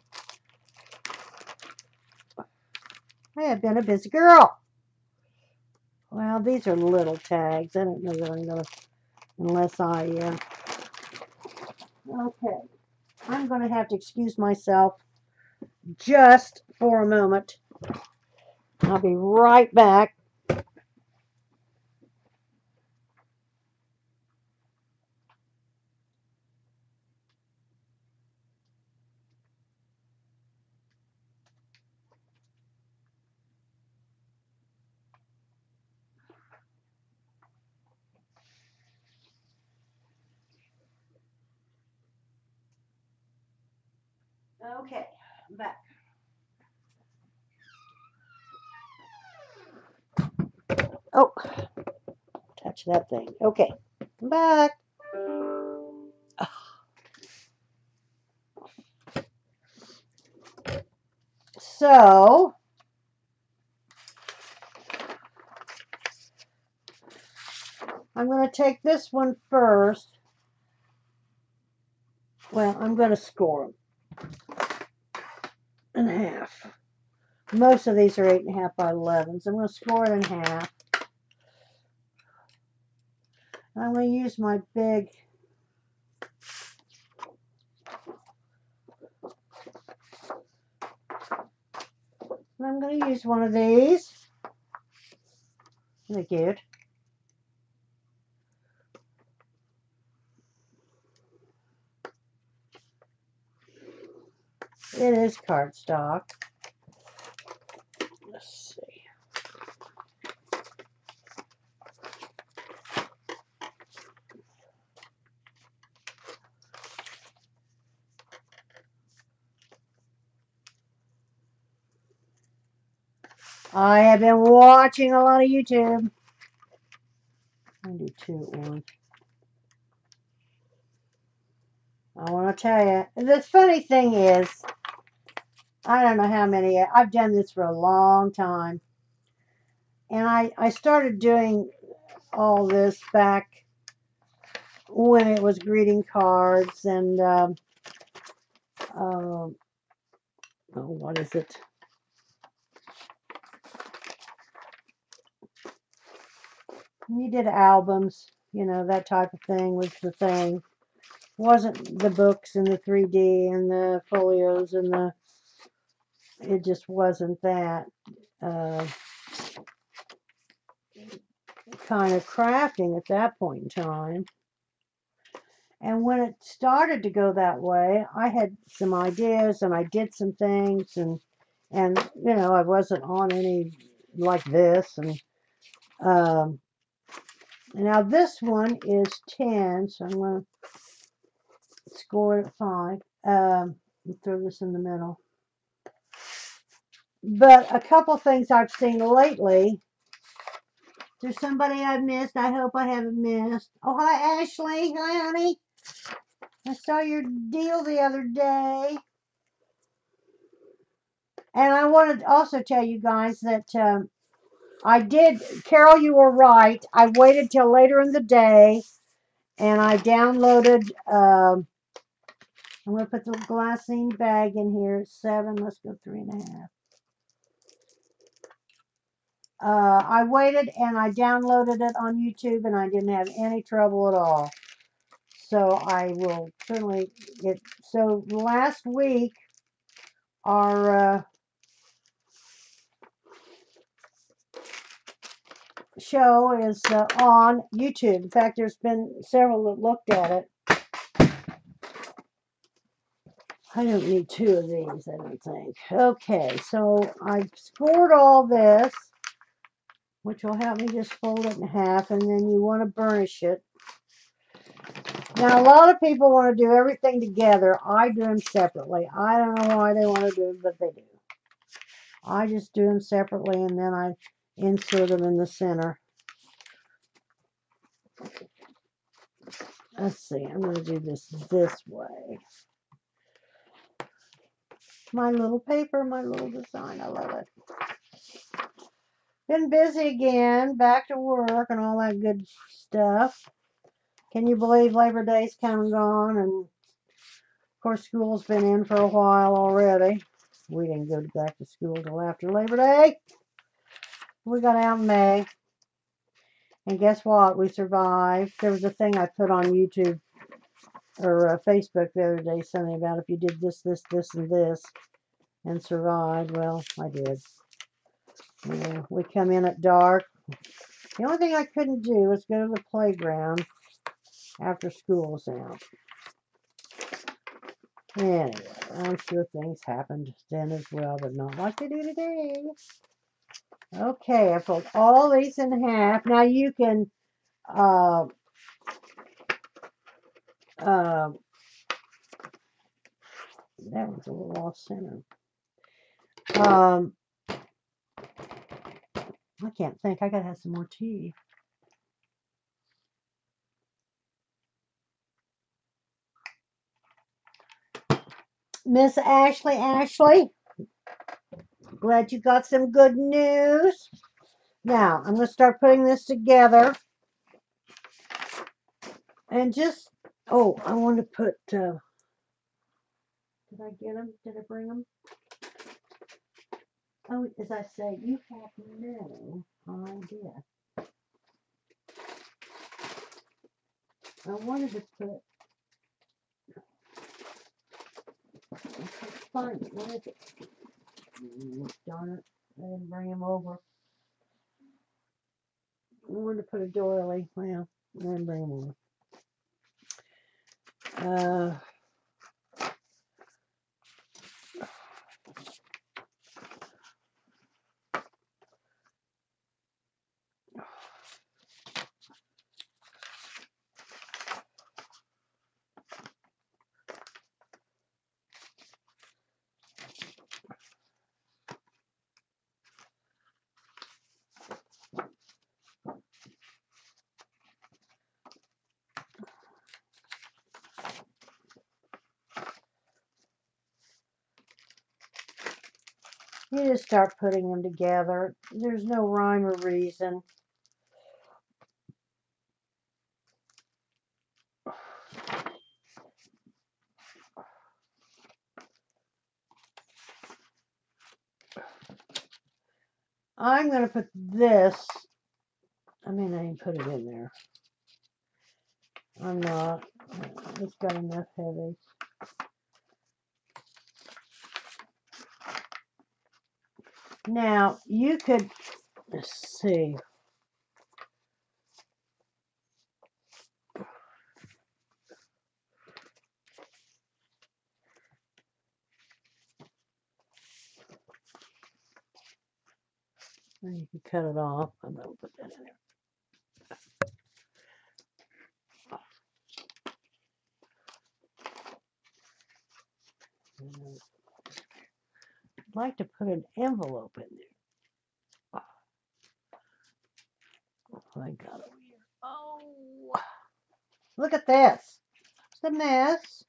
I have been a busy girl. Well, these are little tags. I don't know that I'm going to, unless I, uh, okay. I'm going to have to excuse myself just for a moment. I'll be right back. Okay, I'm back. Oh, touch that thing. Okay, I'm back. So, I'm going to take this one first. Well, I'm going to score them in half. Most of these are eight and a half by eleven, so I'm going to score it in half. And I'm going to use my big and I'm going to use one of these. Isn't it cute? It is cardstock. Let's see. I have been watching a lot of YouTube. I do two at once. I want to tell you, the funny thing is, I don't know how many, I've done this for a long time. And I, I started doing all this back when it was greeting cards and, um, um, oh, what is it? You did albums, you know, that type of thing was the thing. Wasn't the books and the three D and the folios and the, it just wasn't that uh, kind of crafting at that point in time. And when it started to go that way, I had some ideas and I did some things and, and you know, I wasn't on any like this. And um, now this one is ten, so I'm going to score it at five. Um, throw this in the middle. But a couple things I've seen lately. There's somebody I've missed. I hope I haven't missed. Oh, hi, Ashley. Hi, honey. I saw your deal the other day. And I wanted to also tell you guys that um, I did, Carol, you were right. I waited till later in the day and I downloaded, um, I'm going to put the glassine bag in here. Seven, let's go three and a half. Uh, I waited and I downloaded it on YouTube and I didn't have any trouble at all. So I will certainly get, so last week our, uh, show is uh, on YouTube. In fact, there's been several that looked at it. I don't need two of these, I don't think. Okay, so I've scored all this, which will help me just fold it in half, and then you want to burnish it. Now, a lot of people want to do everything together. I do them separately. I don't know why they want to do them, but they do. I just do them separately, and then I insert them in the center. Let's see, I'm going to do this this way. My little paper, my little design, I love it. Been busy again, back to work and all that good stuff. Can you believe Labor Day's come and gone? And of course, school's been in for a while already. We didn't go back to school till after Labor Day. We got out in May. And guess what? We survived. There was a thing I put on YouTube or uh, Facebook the other day, something about if you did this, this, this, and this, and survived. Well, I did. Yeah, we come in at dark. The only thing I couldn't do was go to the playground after school's out. Anyway, I'm sure things happened then as well, but not like they do today. Okay, I pulled all these in half. Now you can uh, uh, that was a little off center. Um, I can't think. I gotta have some more tea. Miss Ashley, Ashley, glad you got some good news. Now, I'm going to start putting this together. And just, oh, I want to put, uh, did I get them? Did I bring them? Oh, as I say, you have no idea. I wanted to put, fine, what is it? Darn it, I didn't bring them over. I wanted to put a doily. Well, I didn't bring them over. Uh, You just start putting them together. There's no rhyme or reason. I'm going to put this, I mean, I didn't put it in there. I'm not. It's got enough heavy. Now, you could, let's see. You can cut it off. I'm going to put that in there. I'd like to put an envelope in there. Oh, I got it here. Oh, look at this. It's a mess.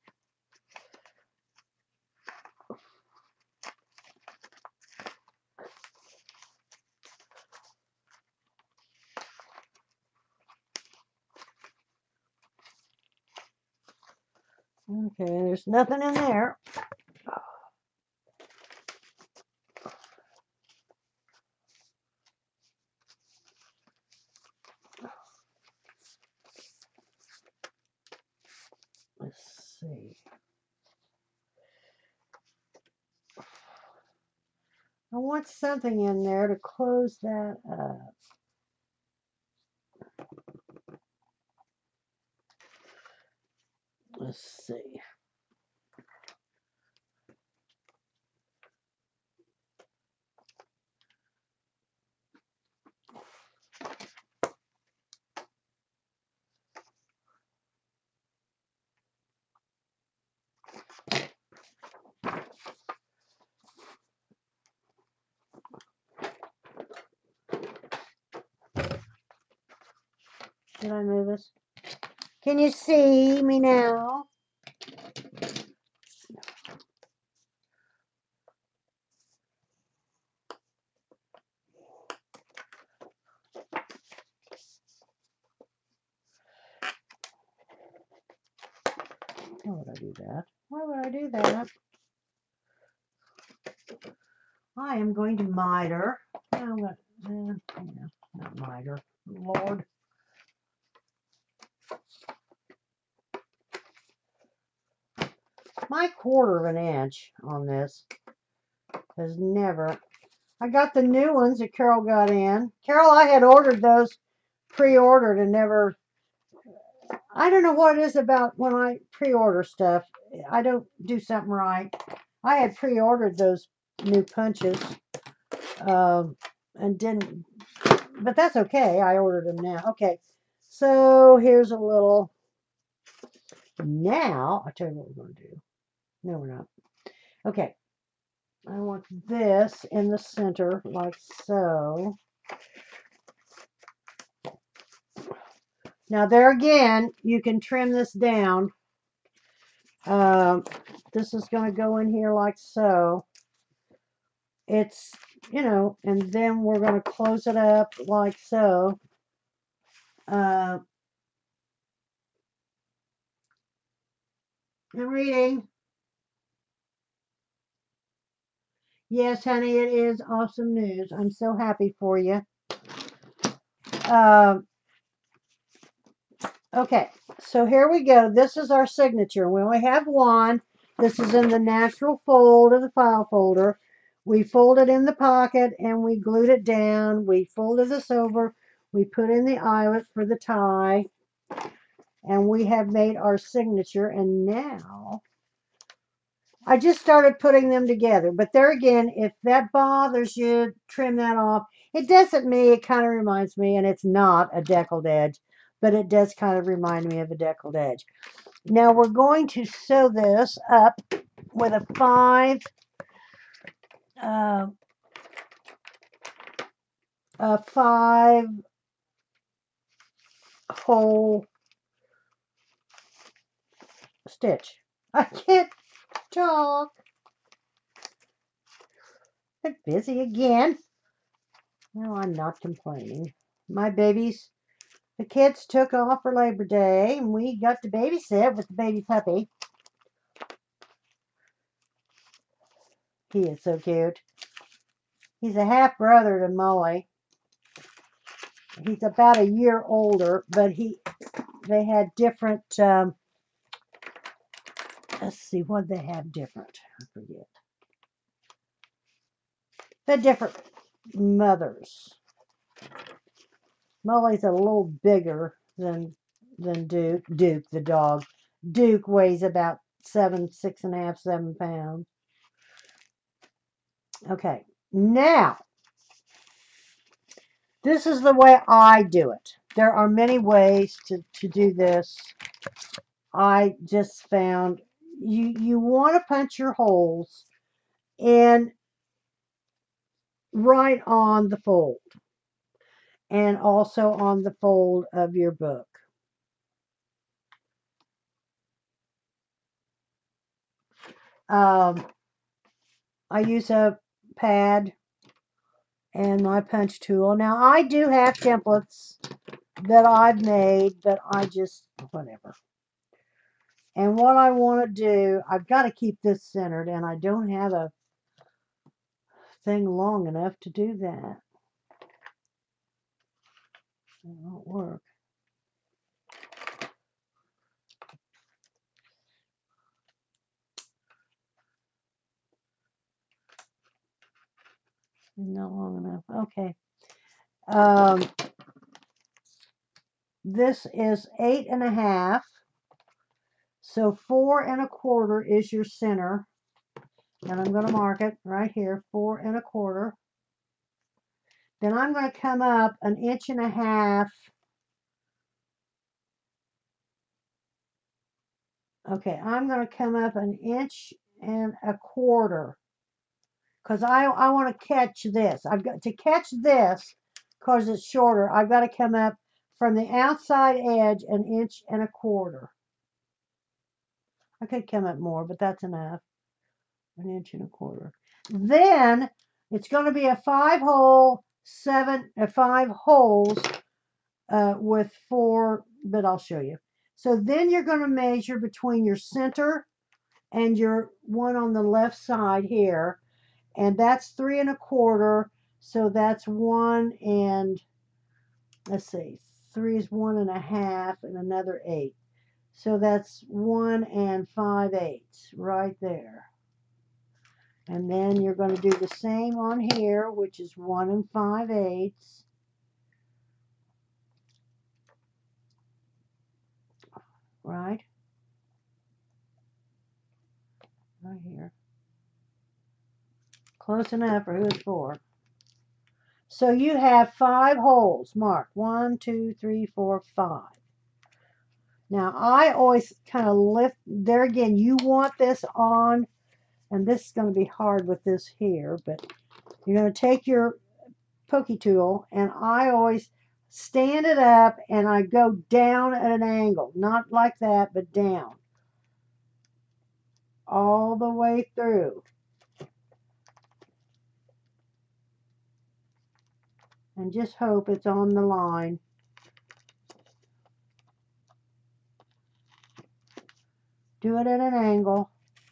Okay, there's nothing in there. Let's see. I want something in there to close that up. Let's see. Did I move this? Can you see me now? Why would I do that? Why would I do that? I am going to miter. I'm going to, uh, yeah, not miter. Lord. My quarter of an inch on this has never. I got the new ones that Carol got in. Carol, I had ordered those pre-ordered and never. I don't know what it is about when I pre-order stuff. I don't do something right. I had pre-ordered those new punches um, and didn't, but that's okay. I ordered them now. Okay, so here's a little. Now, I'll tell you what we're going to do. No, we're not. Okay, I want this in the center like so. Now there again, you can trim this down. Um, this is going to go in here like so. It's, you know, and then we're going to close it up like so. Uh, I'm reading. Yes, honey, it is awesome news. I'm so happy for you. Um, okay, so here we go. This is our signature. We only have one. This is in the natural fold of the file folder. We folded in the pocket and we glued it down. We folded this over. We put in the eyelet for the tie. And we have made our signature. And now I just started putting them together. But there again, if that bothers you, trim that off. It doesn't me. It kind of reminds me, and it's not a deckled edge, but it does kind of remind me of a deckled edge. Now we're going to sew this up with a five uh, a five hole stitch. I can't talk. I'm busy again. No, I'm not complaining. My babies, the kids took off for Labor Day, and we got to babysit with the baby puppy. He is so cute. He's a half brother to Molly. He's about a year older, but he they had different. Um, let's see, what they have different. I forget. They're different mothers. Molly's a little bigger than than Duke. Duke, the dog. Duke weighs about seven, six and a half, seven pounds. Okay, now this is the way I do it. There are many ways to, to do this. I just found you you want to punch your holes in right on the fold and also on the fold of your book. Um, I use a pad and my punch tool. Now I do have templates that I've made, but I just, whatever. And what I want to do, I've got to keep this centered, and I don't have a thing long enough to do that. It won't work. Not long enough. Okay. Um, this is eight and a half. So four and a quarter is your center. And I'm going to mark it right here, four and a quarter. Then I'm going to come up an inch and a half. Okay, I'm going to come up an inch and a quarter. Because I, I want to catch this. I've got to catch this because it's shorter. I've got to come up from the outside edge an inch and a quarter. I could come up more, but that's enough. An inch and a quarter. Then it's going to be a five hole, seven, uh, five holes uh, with four, but I'll show you. So then you're going to measure between your center and your one on the left side here, and that's three and a quarter. So that's one and let's see, three is one and a half and another eight. So that's one and five eighths right there. And then you're going to do the same on here, which is one and five eighths. Right? Right here. Close enough for who it's for. So you have five holes marked. One, two, three, four, five. Now I always kind of lift, there again, you want this on, and this is going to be hard with this here, but you're going to take your pokey tool, and I always stand it up and I go down at an angle. Not like that, but down. All the way through. And just hope it's on the line. Do it at an angle.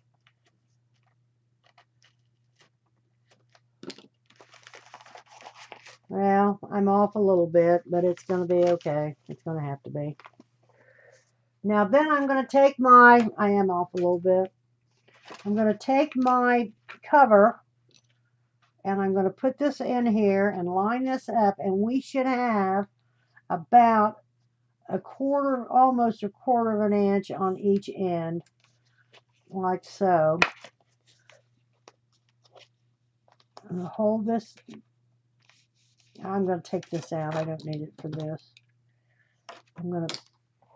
Well, I'm off a little bit, but it's going to be okay. It's going to have to be. Now then I'm going to take my, I am off a little bit. I'm going to take my cover and I'm going to put this in here and line this up, and we should have about a quarter, almost a quarter of an inch on each end, like so. I'm going to hold this. I'm going to take this out. I don't need it for this. I'm going to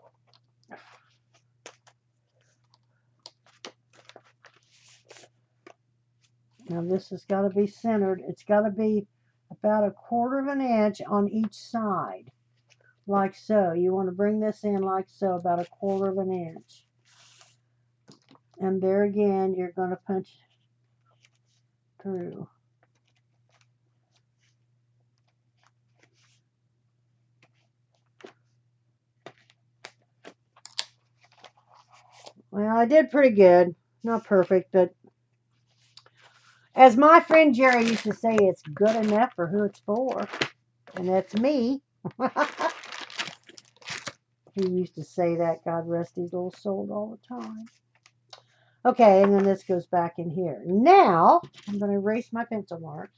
now this has got to be centered. It's got to be about a quarter of an inch on each side, like so. You want to bring this in like so, about a quarter of an inch. And there again, you're going to punch through. Well, I did pretty good. Not perfect, but as my friend Jerry used to say, it's good enough for who it's for. And that's me. He used to say that, God rest his little soul, all the time. Okay, and then this goes back in here. Now, I'm going to erase my pencil marks.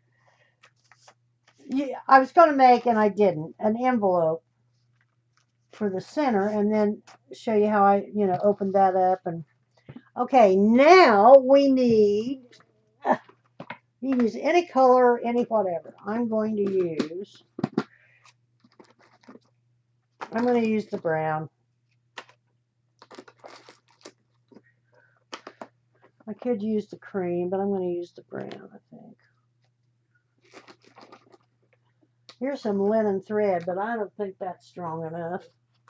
Yeah, I was going to make, and I didn't, an envelope for the center, and then show you how I, you know, opened that up. And okay, now we need, uh, you can use any color, any whatever. I'm going to use, I'm going to use the brown. I could use the cream, but I'm going to use the brown, I think. Here's some linen thread, but I don't think that's strong enough.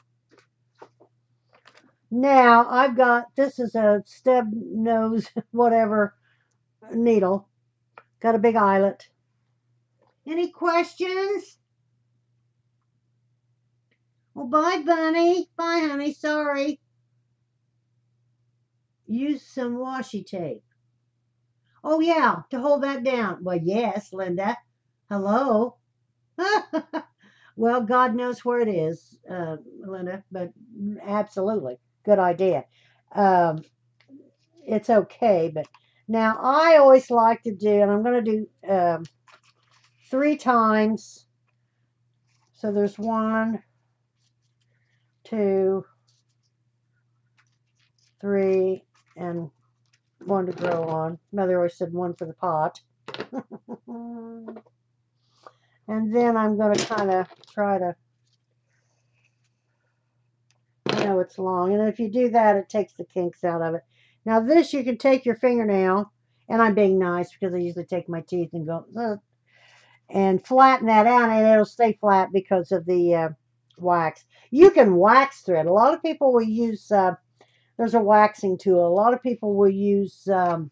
Now, I've got, this is a stub nose, whatever, needle. Got a big eyelet. Any questions? Well, bye, Bunny. Bye, honey. Sorry. Use some washi tape. Oh, yeah, to hold that down. Well, yes, Linda. Hello. Well, God knows where it is, uh, Linda, but absolutely. Good idea. Um, it's okay, but now I always like to do, and I'm going to do um, three times. So there's one, two, three, and one to grow on. Mother always said one for the pot. And then I'm going to kind of try to, I know it's long, and if you do that, it takes the kinks out of it. Now this, you can take your fingernail, and I'm being nice because I usually take my teeth and go, ugh, and flatten that out, and it'll stay flat because of the uh, wax. You can wax thread. A lot of people will use, uh, there's a waxing tool. A lot of people will use um,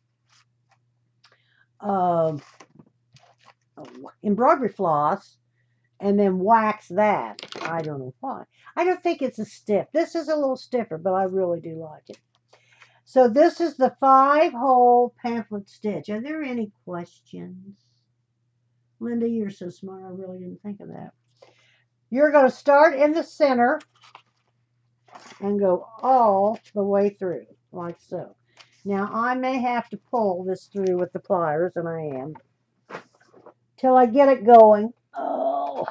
uh, embroidery floss and then wax that. I don't know why. I don't think it's a stiff. This is a little stiffer, but I really do like it. So this is the five-hole pamphlet stitch. Are there any questions? Linda, you're so smart. I really didn't think of that. You're going to start in the center and go all the way through, like so. Now, I may have to pull this through with the pliers, and I am, till I get it going. Oh.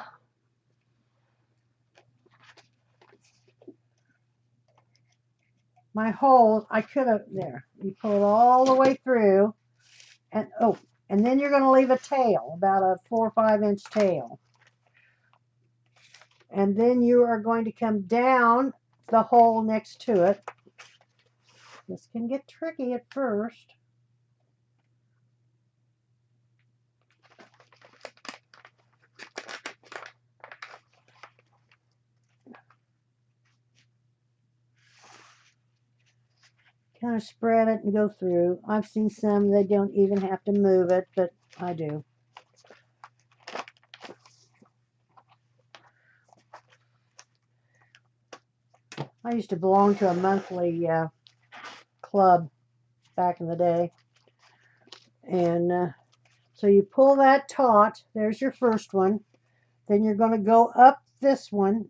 My holes, I could have, there. You pull it all the way through, and oh, and then you're going to leave a tail, about a four or five inch tail. And then you are going to come down the hole next to it. This can get tricky at first. Kind of spread it and go through. I've seen some, they don't even have to move it, but I do. I used to belong to a monthly uh, club back in the day. And uh, so you pull that taut. There's your first one. Then you're going to go up this one.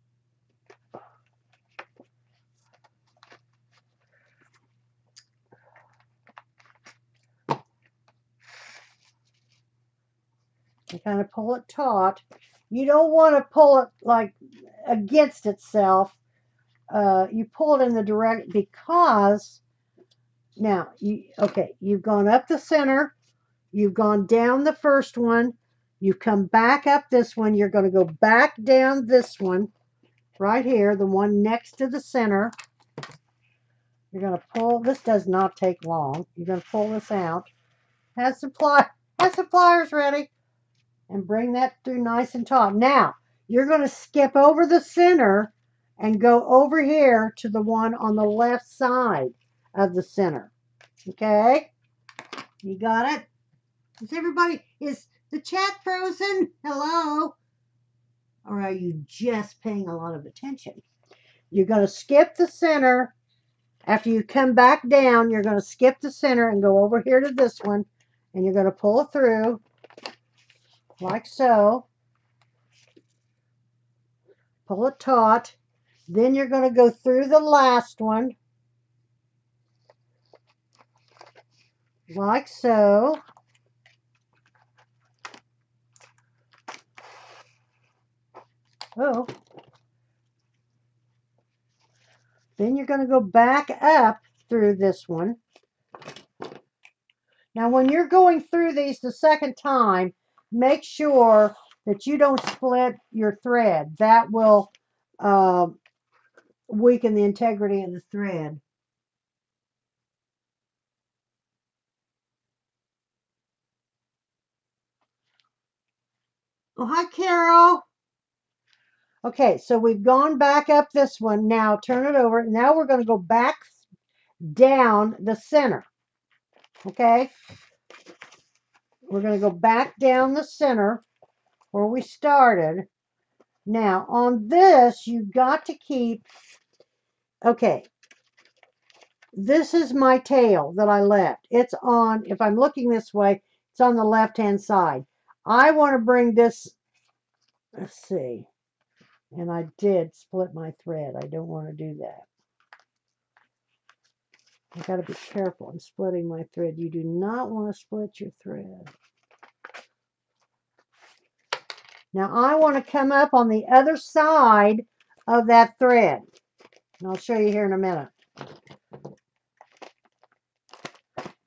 You kind of pull it taut. You don't want to pull it like against itself. Uh, you pull it in the direct, because now you okay, you've gone up the center, you've gone down the first one, you've come back up this one, you're going to go back down this one right here, the one next to the center. You're going to pull, this does not take long. You're going to pull this out. Have some pli have some pliers ready, and bring that through nice and taut. Now you're going to skip over the center and go over here to the one on the left side of the center. Okay? You got it? Is everybody, is the chat frozen? Hello? Or are you just paying a lot of attention? You're going to skip the center. After you come back down, you're going to skip the center and go over here to this one, and you're going to pull it through like so. Pull it taut. Then you're going to go through the last one like so. Oh. Then you're going to go back up through this one. Now, when you're going through these the second time, make sure that you don't split your thread. That will uh, weaken the integrity of the thread. Oh, hi, Carol. Okay, so we've gone back up this one. Now turn it over. Now we're going to go back down the center. Okay? We're going to go back down the center where we started. Now, on this, you've got to keep, okay, this is my tail that I left. It's on, if I'm looking this way, it's on the left-hand side. I want to bring this, let's see, and I did split my thread. I don't want to do that. I've got to be careful in splitting my thread. You do not want to split your thread. Now I want to come up on the other side of that thread. And I'll show you here in a minute.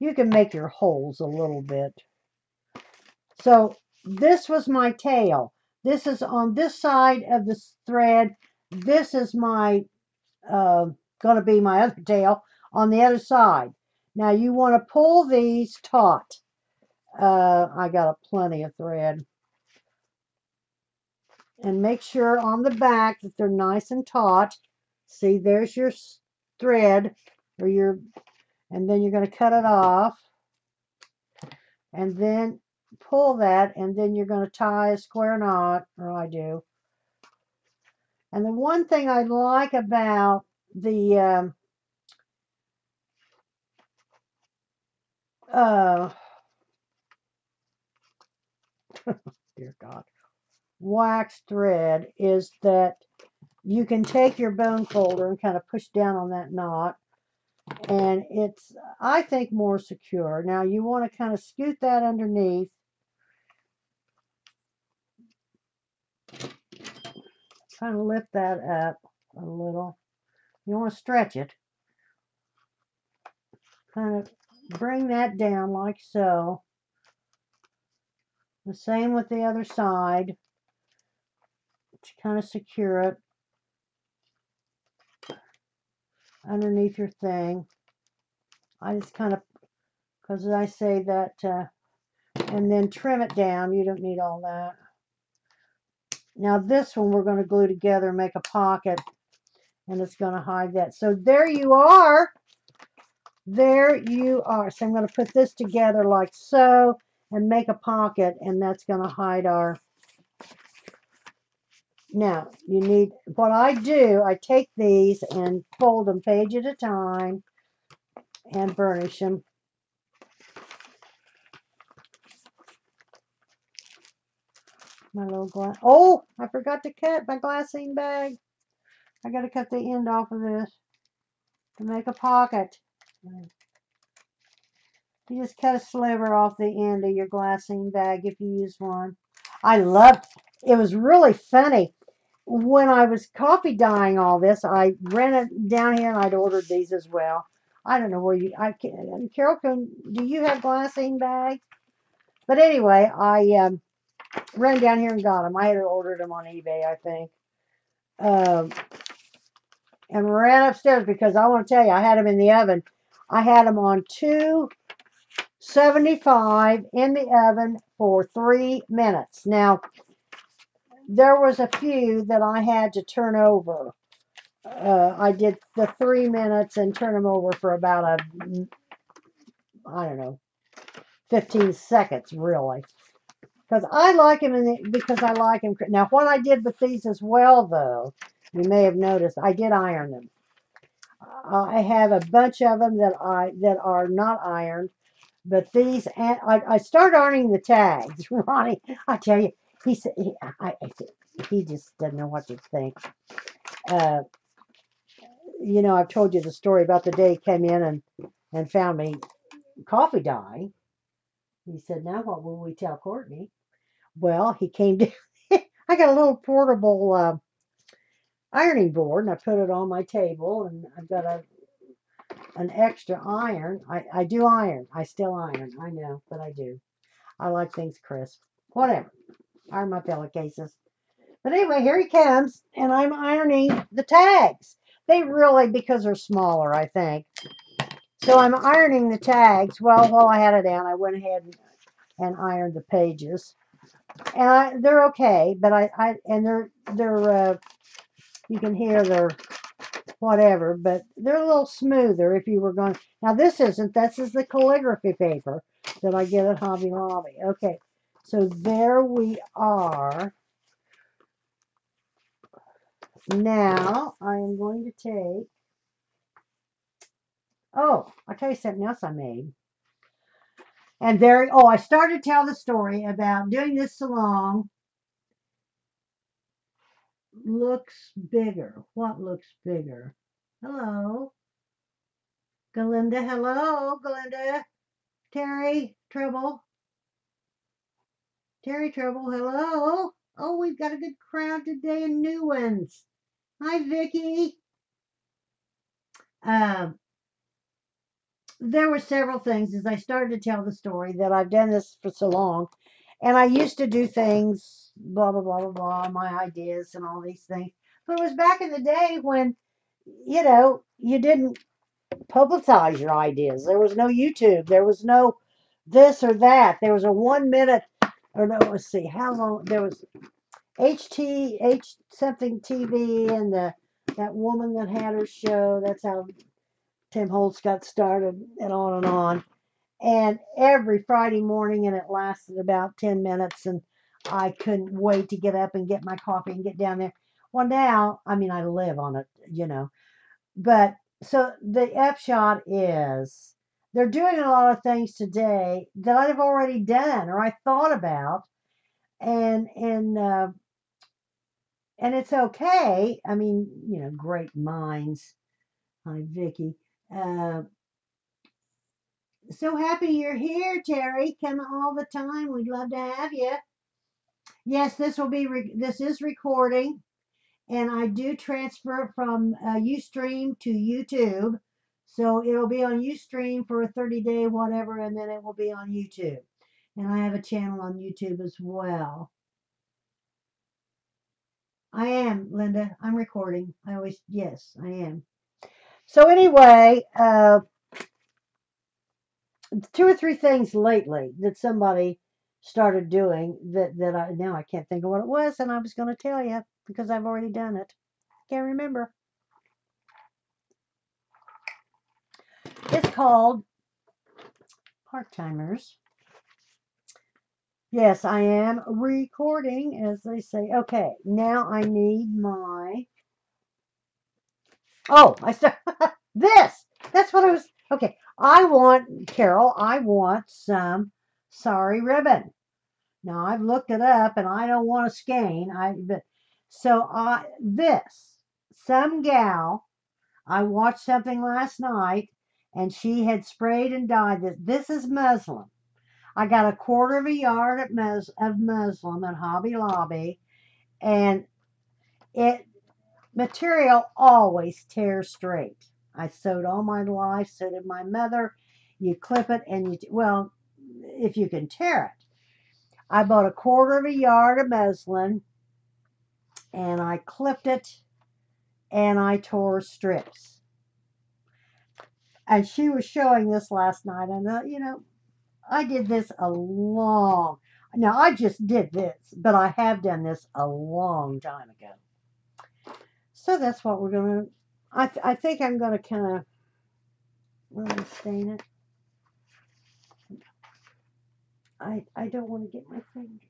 You can make your holes a little bit. So this was my tail. This is on this side of the thread. This is my uh, going to be my other tail on the other side. Now you want to pull these taut. Uh, I got a plenty of thread. And make sure on the back that they're nice and taut. See, there's your thread, or your, and then you're going to cut it off, and then pull that, and then you're going to tie a square knot, or I do. And the one thing I like about the um, uh, dear God, wax thread is that you can take your bone folder and kind of push down on that knot, and it's, I think, more secure. Now you want to kind of scoot that underneath, kind of lift that up a little. You want to stretch it, kind of bring that down like so. The same with the other side, to kind of secure it underneath your thing. I just kind of, because I say that, uh, and then trim it down. You don't need all that. Now this one we're going to glue together and make a pocket, and it's going to hide that. So there you are. There you are. So I'm going to put this together like so and make a pocket, and that's going to hide our. Now you need, what I do, I take these and fold them page at a time and burnish them. My little glass. Oh, I forgot to cut my glassine bag. I got to cut the end off of this to make a pocket. You just cut a sliver off the end of your glassine bag if you use one. I loved it. Was really funny. When I was coffee dyeing all this, I ran it down here and I'd ordered these as well. I don't know where you, I can, Carol, can, do you have glassine bags? But anyway, I um, ran down here and got them. I had ordered them on eBay, I think. Um, and ran upstairs because I want to tell you, I had them in the oven. I had them on two seventy-five in the oven for three minutes. Now, there was a few that I had to turn over. Uh, I did the three minutes and turn them over for about a, I don't know, fifteen seconds, really. Because I like them in the, because I like them. Now, what I did with these as well, though, you may have noticed, I did iron them. Uh, I have a bunch of them that I that are not ironed, but these, and I, I started ironing the tags. Ronnie, I tell you, he said he, I, I, he just doesn't know what to think. Uh, you know, I've told you the story about the day he came in and and found me coffee dye. He said, "Now what will we tell Courtney?" Well, he came down. I got a little portable uh, ironing board, and I put it on my table, and I've got a an extra iron. I, I do iron. I still iron. I know, but I do. I like things crisp. Whatever. Iron my pillowcases. But anyway, here he comes, and I'm ironing the tags. They really, because they're smaller, I think. So I'm ironing the tags. Well, while I had it down, I went ahead and, and ironed the pages. And I, they're okay, but I, I and they're, they're, uh, you can hear they're whatever, but they're a little smoother if you were going. Now this isn't, this is the calligraphy paper that I get at Hobby Lobby. Okay, so there we are. Now I am going to take, oh, I'll tell you something else I made. And there, oh, I started to tell the story about doing this salon. Looks bigger. What looks bigger? Hello. Galinda, hello, Galinda. Terry, Trouble. Terry Trouble, hello. Oh, we've got a good crowd today and new ones. Hi, Vicky. Um, there were several things as I started to tell the story that I've done this for so long, and I used to do things, blah blah blah blah blah, my ideas and all these things. But it was back in the day when, you know, you didn't publicize your ideas. There was no YouTube. There was no this or that. There was a one minute, or no, let's see, how long, there was H T, H something T V, and the that woman that had her show. That's how Tim Holtz got started, and on and on. And every Friday morning, and it lasted about ten minutes, and I couldn't wait to get up and get my coffee and get down there. Well, now, I mean, I live on it, you know, but so the upshot is they're doing a lot of things today that I've already done or I thought about, and and uh, and it's okay. I mean, you know, great minds. Hi, Vicky. Uh, so happy you're here, Terry. Come all the time. We'd love to have you. Yes, this will be re- this is recording, and I do transfer from uh, Ustream to YouTube. So it'll be on Ustream for a thirty day whatever, and then it will be on YouTube. And I have a channel on YouTube as well. I am, Linda. I'm recording. I always, yes, I am. So anyway, uh, two or three things lately that somebody started doing that, that I now I can't think of what it was, and I was going to tell you because I've already done it. Can't remember. It's called Part-Timers. Yes, I am recording, as they say. Okay, now I need my. Oh, I said this. That's what I was. Okay, I want, Carol, I want some sorry ribbon. Now I've looked it up, and I don't want a skein. I but so I this some gal. I watched something last night, and she had sprayed and dyed this. This is muslin. I got a quarter of a yard of, mus of muslin at Hobby Lobby, and it material always tears straight. I sewed all my life, so did my mother. You clip it, and you well, if you can tear it. I bought a quarter of a yard of muslin, and I clipped it, and I tore strips. And she was showing this last night, and uh, you know, I did this a long. Now I just did this, but I have done this a long time ago. So that's what we're gonna. I th I think I'm gonna kind of let me stain it. I I don't want to get my finger.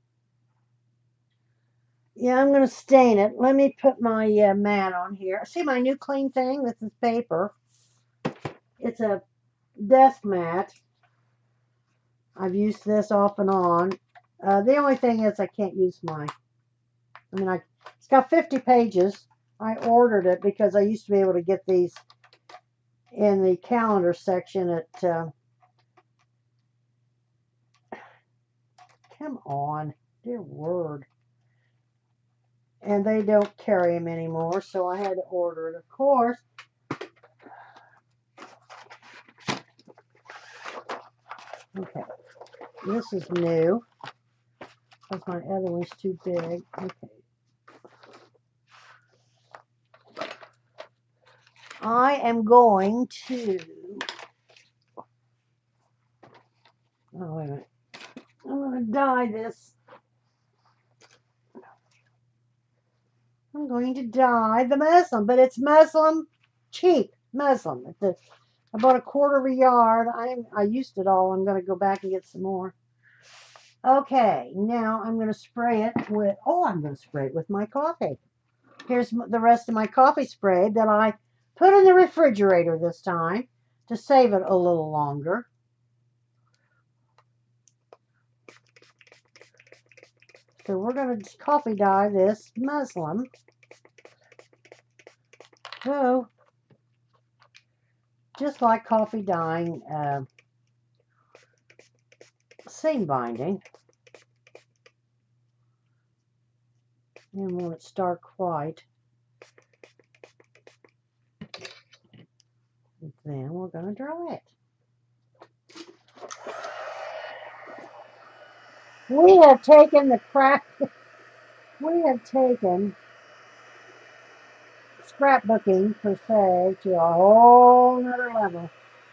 Yeah, I'm gonna stain it. Let me put my uh, mat on here. See my new clean thing? This is paper. It's a desk mat. I've used this off and on. Uh, the only thing is I can't use my. I mean, I it's got fifty pages. I ordered it because I used to be able to get these in the calendar section at. Uh, come on, dear word. And they don't carry them anymore, so I had to order it. Of course, okay, this is new because my other one's too big. Okay, I am going to. Oh wait a minute. I'm going to dye this. I'm going to dye the muslin, but it's muslin, cheap muslin. It's a, I bought a quarter of a yard. I I used it all. I'm going to go back and get some more. Okay, now I'm going to spray it with. Oh, I'm going to spray it with my coffee. Here's the rest of my coffee spray that I put in the refrigerator this time to save it a little longer. So we're going to coffee dye this muslin. So, just like coffee dyeing uh, seam binding. And when it's dark white, then we're going to dry it. We have taken the craft, we have taken scrapbooking per se to a whole nother level.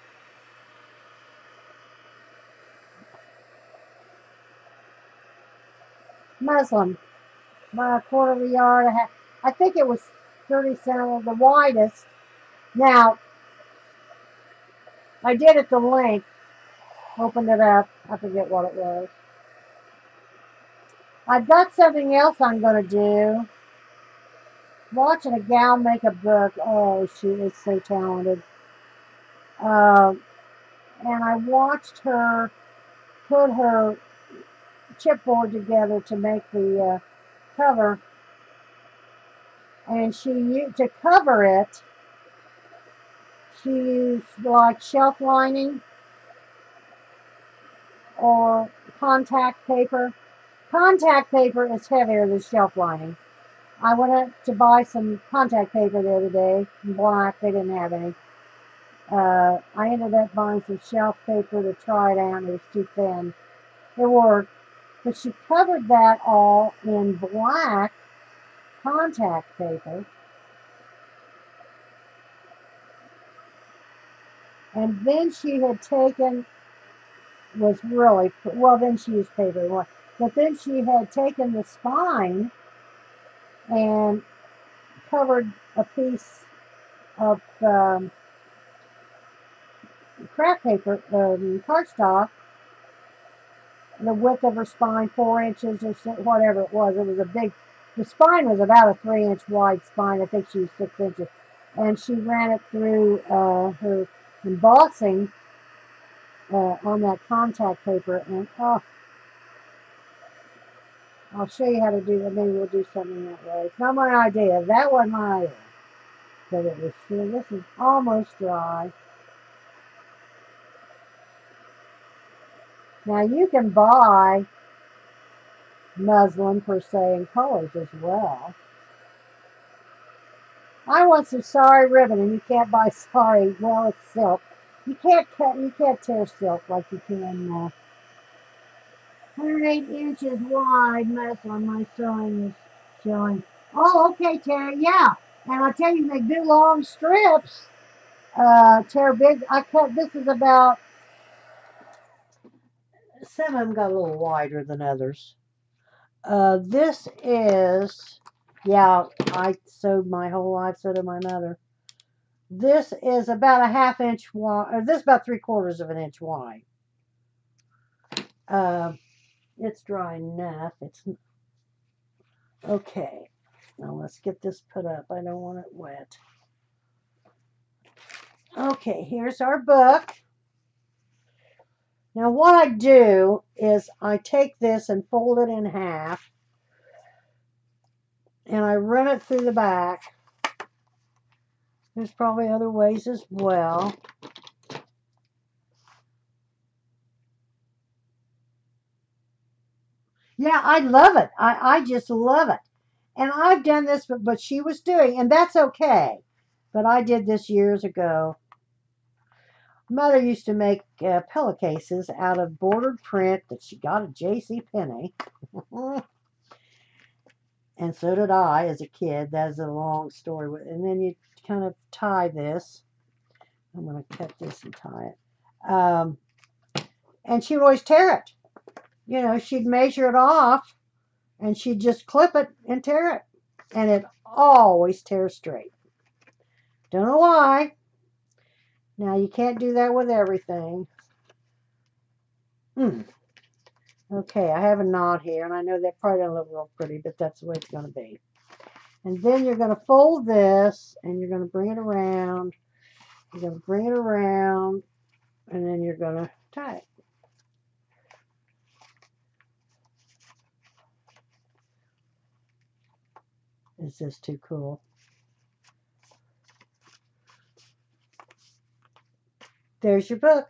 Muslim, by a quarter of a yard, a half. I think it was thirty centimeters, the widest. Now, I did it the length, opened it up. I forget what it was. I've got something else I'm going to do. Watching a gal make a book. Oh, she is so talented. Uh, and I watched her put her chipboard together to make the uh, cover. And she used, to cover it, she used like shelf lining or contact paper. Contact paper is heavier than shelf lining. I went up to buy some contact paper the other day, black, they didn't have any. Uh, I ended up buying some shelf paper to try it out, and it was too thin. It worked, but she covered that all in black contact paper, and then she had taken, was really, well, then she used paper, but then she had taken the spine and covered a piece of um, craft paper, um, cardstock, the width of her spine, four inches or so, whatever it was. It was a big, the spine was about a three inch wide spine. I think she was six inches. And she ran it through uh, her embossing uh, on that contact paper. And oh, I'll show you how to do that. Maybe we'll do something that way. It's not my idea. That wasn't my idea. But it was sure. This is almost dry. Now you can buy muslin per se in colors as well. I want some sari ribbon, and you can't buy sari. Well, it's silk. You can't cut. You can't tear silk like you can. Uh, one hundred eight inches wide muslin. My sewing is showing. Oh, okay, Terry. Yeah, and I tell you, they do long strips. Uh, tear big. I cut. This is about. Some of them got a little wider than others. Uh, this is. Yeah, I sewed my whole life. So did my mother. This is about a half inch wide, or this is about three quarters of an inch wide. Uh, it's dry enough. It's okay. Now let's get this put up. I don't want it wet. Okay, here's our book. Now what I do is I take this and fold it in half, and I run it through the back. There's probably other ways as well. Yeah, I love it. I, I just love it. And I've done this, but, but she was doing, and that's okay. But I did this years ago. Mother used to make uh, pillowcases out of bordered print that she got at J C Penney. And so did I as a kid. That is a long story. And then you kind of tie this. I'm going to cut this and tie it. Um, and she would always tear it. You know, she'd measure it off and she'd just clip it and tear it. And it always tears straight. Don't know why. Now, you can't do that with everything. Mm. Okay, I have a knot here, and I know that probably doesn't look real pretty, but that's the way it's going to be. And then you're going to fold this, and you're going to bring it around. You're going to bring it around, and then you're going to tie it. Is this too cool? There's your book.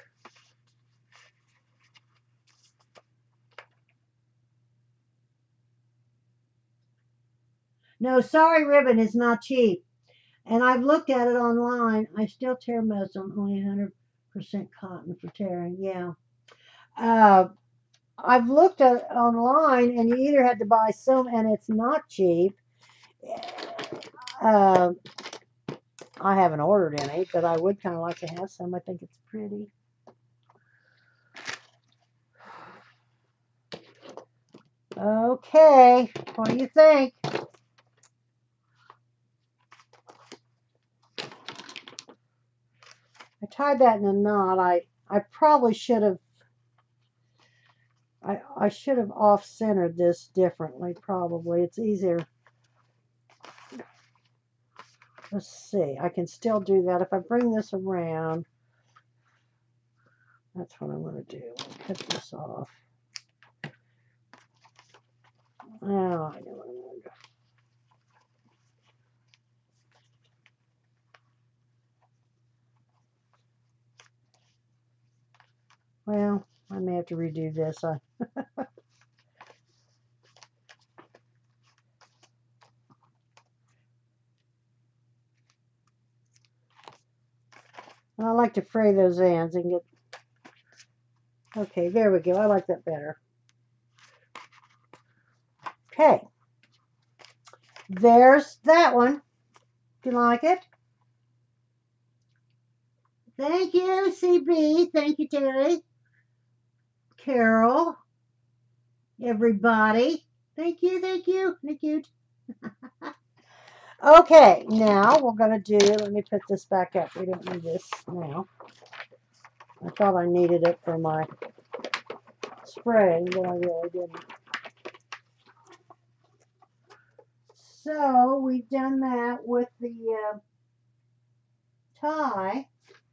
No, sorry, ribbon is not cheap. And I've looked at it online. I still tear muslin, only one hundred percent cotton for tearing. Yeah. Uh, I've looked at online, and you either had to buy some, and it's not cheap. Uh, I haven't ordered any, but I would kind of like to have some. I think it's pretty. Okay, what do you think? I tied that in a knot. I I probably should have. I I should have off-centered this differently. Probably it's easier. Let's see. I can still do that if I bring this around. That's what I'm going to do. Cut this off. Oh, I know what I'm going to do. Well, I may have to redo this. I, I like to fray those ends and get. Okay, there we go. I like that better. Okay, there's that one. Do you like it? Thank you, C B. Thank you, Terry. Carol. Everybody. Thank you, thank you. Thank you. Okay, now we're going to do, let me put this back up. We don't need this now. I thought I needed it for my spray, but I really didn't. So we've done that with the uh, tie.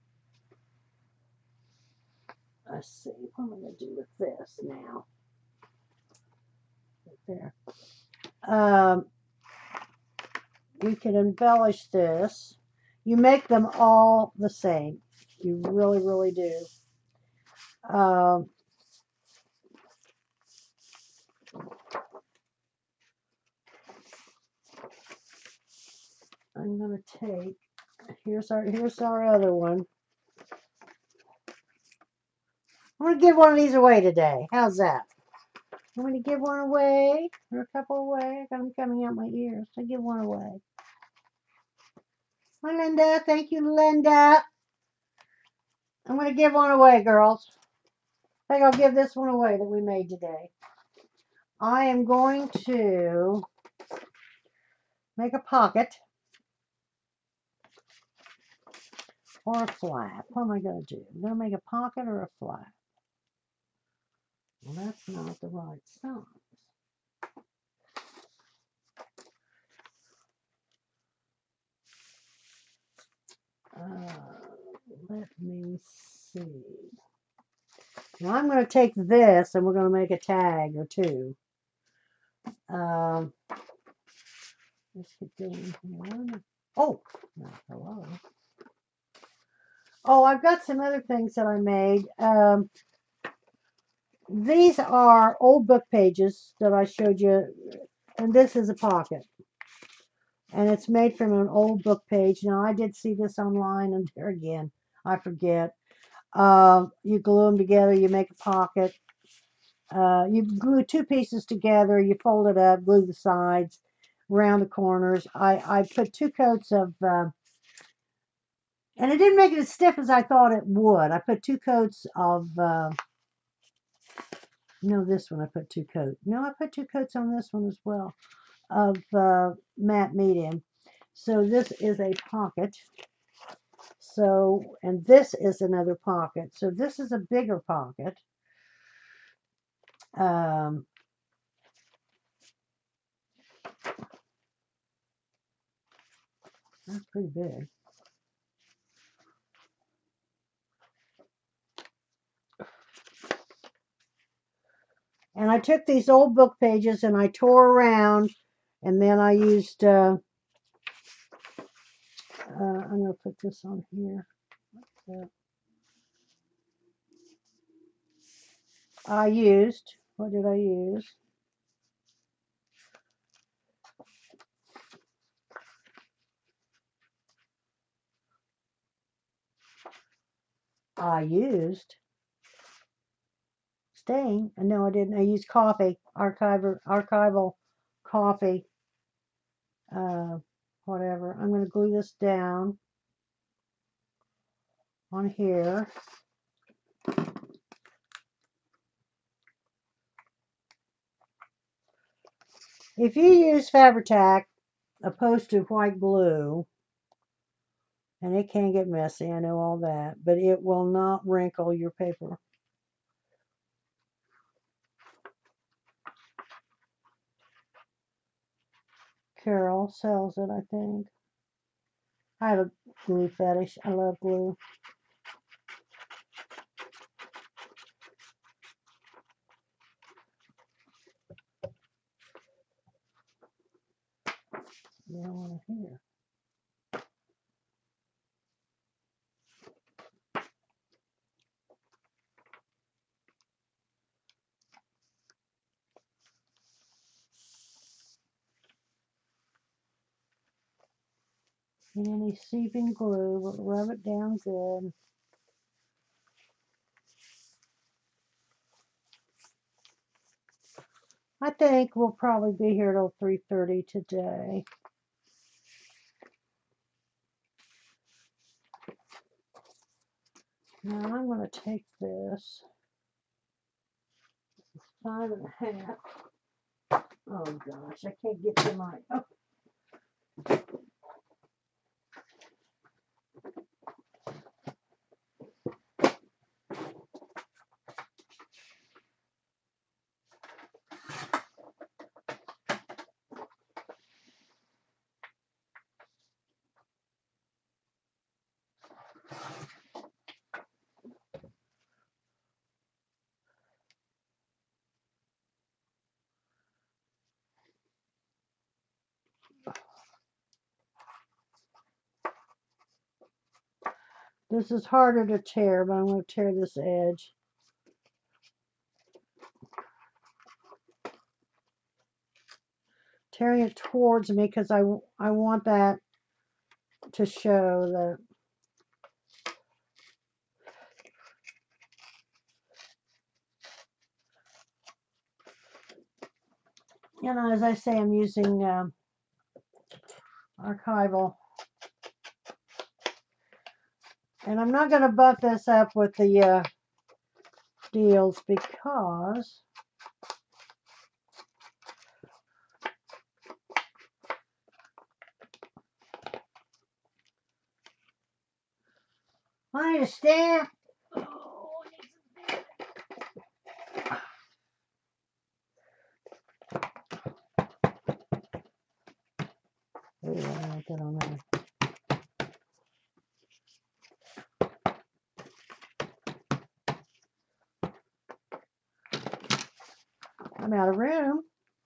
Let's see, what am I going to do with this now? Right there. Um, we can embellish this. You make them all the same. You really, really do. Um, I'm going to take, here's our, here's our other one. I'm going to give one of these away today. How's that? I'm going to give one away, or a couple away. I got them coming out my ears. I give one away. Hi, Linda. Thank you, Linda. I'm going to give one away, girls. I think I'll give this one away that we made today. I am going to make a pocket or a flap. What am I going to do? I'm going to make a pocket or a flap. Well, that's not the right size. Uh, let me see. Now I'm going to take this and we're going to make a tag or two. Um, let's get down here. Oh, no, hello. Oh, I've got some other things that I made. Um, these are old book pages that I showed you, and this is a pocket. And it's made from an old book page. Now, I did see this online, and there again, I forget. Uh, you glue them together, you make a pocket. Uh, you glue two pieces together, you fold it up, glue the sides, around the corners. I, I put two coats of, uh, and it didn't make it as stiff as I thought it would. I put two coats of, uh, no, this one I put two coats. No, I put two coats on this one as well of uh, matte medium. So this is a pocket. So, and this is another pocket. So this is a bigger pocket. Um, that's pretty big. And I took these old book pages and I tore around, and then I used, uh, uh, I'm going to put this on here. I used, what did I use? I used stain. No, I didn't. I used coffee, archival, archival coffee, uh, whatever. I'm going to glue this down on here. If you use Fabri-Tac opposed to white glue, and it can get messy, I know all that, but it will not wrinkle your paper. Carol sells it, I think. I have a glue fetish. I love glue. You don't want to hear. Get any seeping glue, but rub it down good. I think we'll probably be here till three thirty today. Now I'm going to take this five and a half. Oh gosh, I can't get to my. Oh. This is harder to tear, but I'm going to tear this edge. Tearing it towards me because I, I want that to show that. You know, as I say, I'm using um, archival. And I'm not going to buff this up with the uh, deals because I need a stamp. Oh, I want that on there. I'm out of room.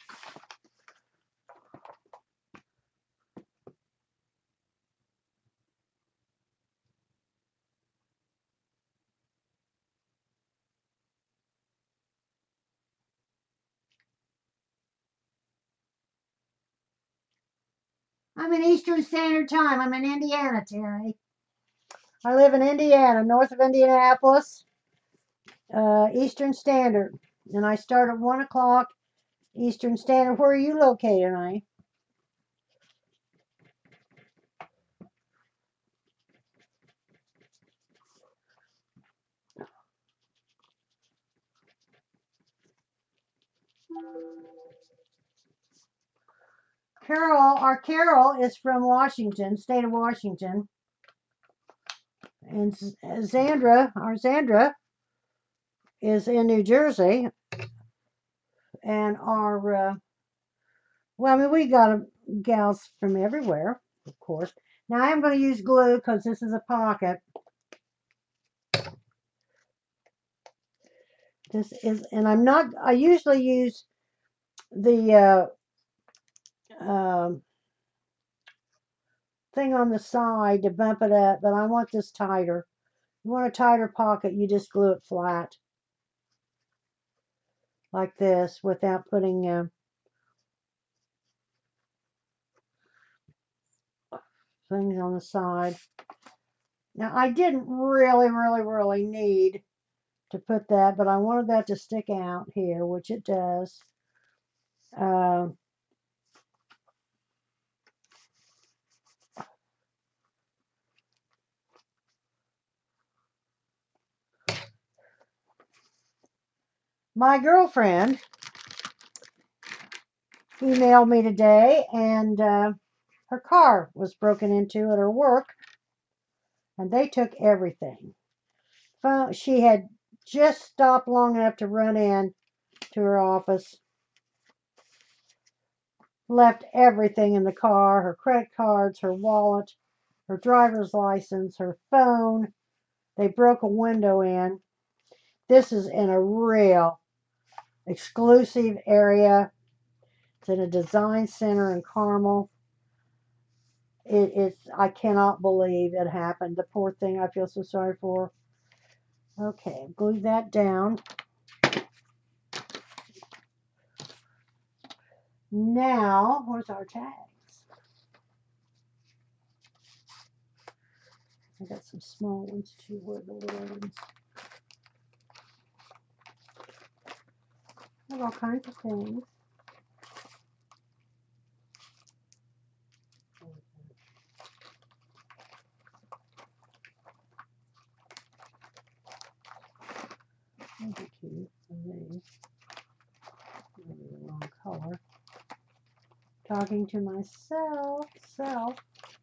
I'm in Eastern Standard Time. I'm in Indiana, Terry. I live in Indiana, north of Indianapolis, uh, Eastern Standard. And I start at one o'clock Eastern Standard. Where are you located, honey? Carol, our Carol is from Washington, state of Washington. And Zandra, our Zandra, is in New Jersey. And our, uh, well, I mean, we got gals from everywhere, of course. Now I am going to use glue because this is a pocket. This is, and I'm not, I usually use the uh, um, thing on the side to bump it up, but I want this tighter. You want a tighter pocket, you just glue it flat like this without putting uh, things on the side. Now I didn't really, really, really need to put that, but I wanted that to stick out here, which it does. Uh, my girlfriend emailed me today, and uh, her car was broken into at her work, and they took everything. Phone, she had just stopped long enough to run in to her office, left everything in the car, her credit cards, her wallet, her driver's license, her phone. They broke a window in. This is in a real exclusive area. It's in a design center in Carmel. It, it's, I cannot believe it happened. The poor thing, I feel so sorry for her. Okay, glue that down. Now, where's our tags? I got some small ones too. Where are the little ones? I have all kinds of things. Maybe two of these. Maybe the wrong color. Talking to myself. Self.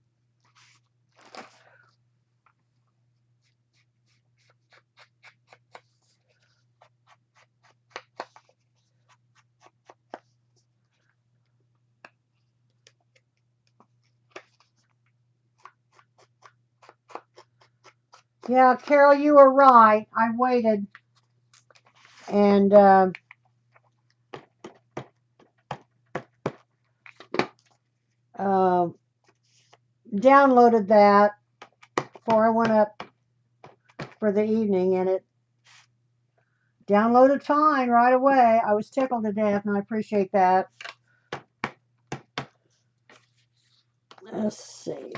Yeah, Carol, you were right. I waited and uh, uh, downloaded that before I went up for the evening, and it downloaded fine right away. I was tickled to death, and I appreciate that. Let's see.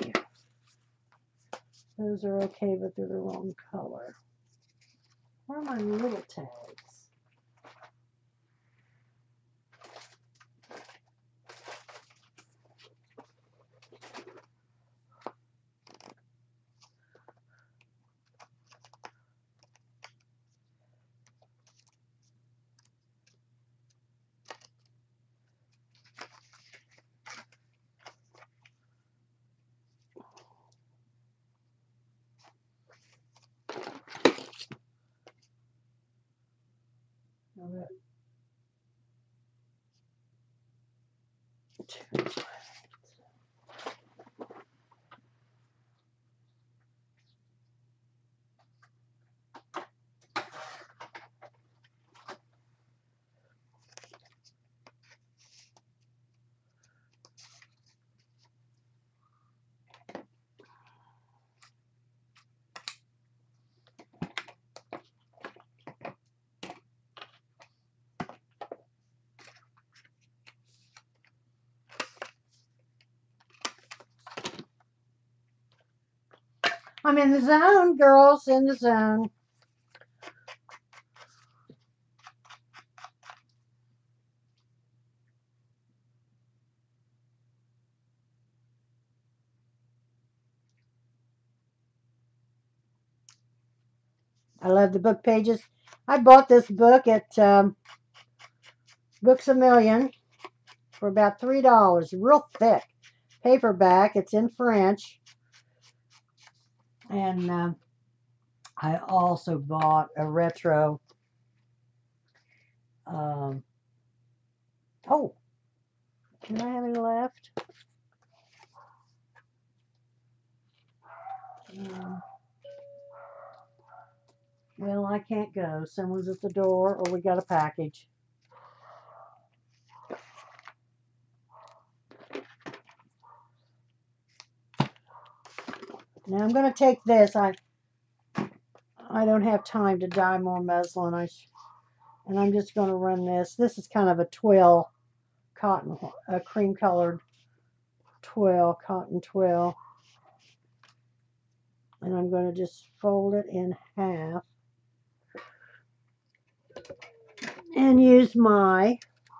Those are okay, but they're the wrong color. Where are my little tags? I'm in the zone, girls, in the zone. I love the book pages. I bought this book at um, Books A Million for about three dollars. Real thick paperback. It's in French. And uh, I also bought a retro. Um, oh, do I have any left? Um, well, I can't go. Someone's at the door, or we got a package. Now I'm going to take this. I I don't have time to dye more muslin. I and I'm just going to run this. This is kind of a twill cotton, a cream colored twill, cotton twill. And I'm going to just fold it in half. and use my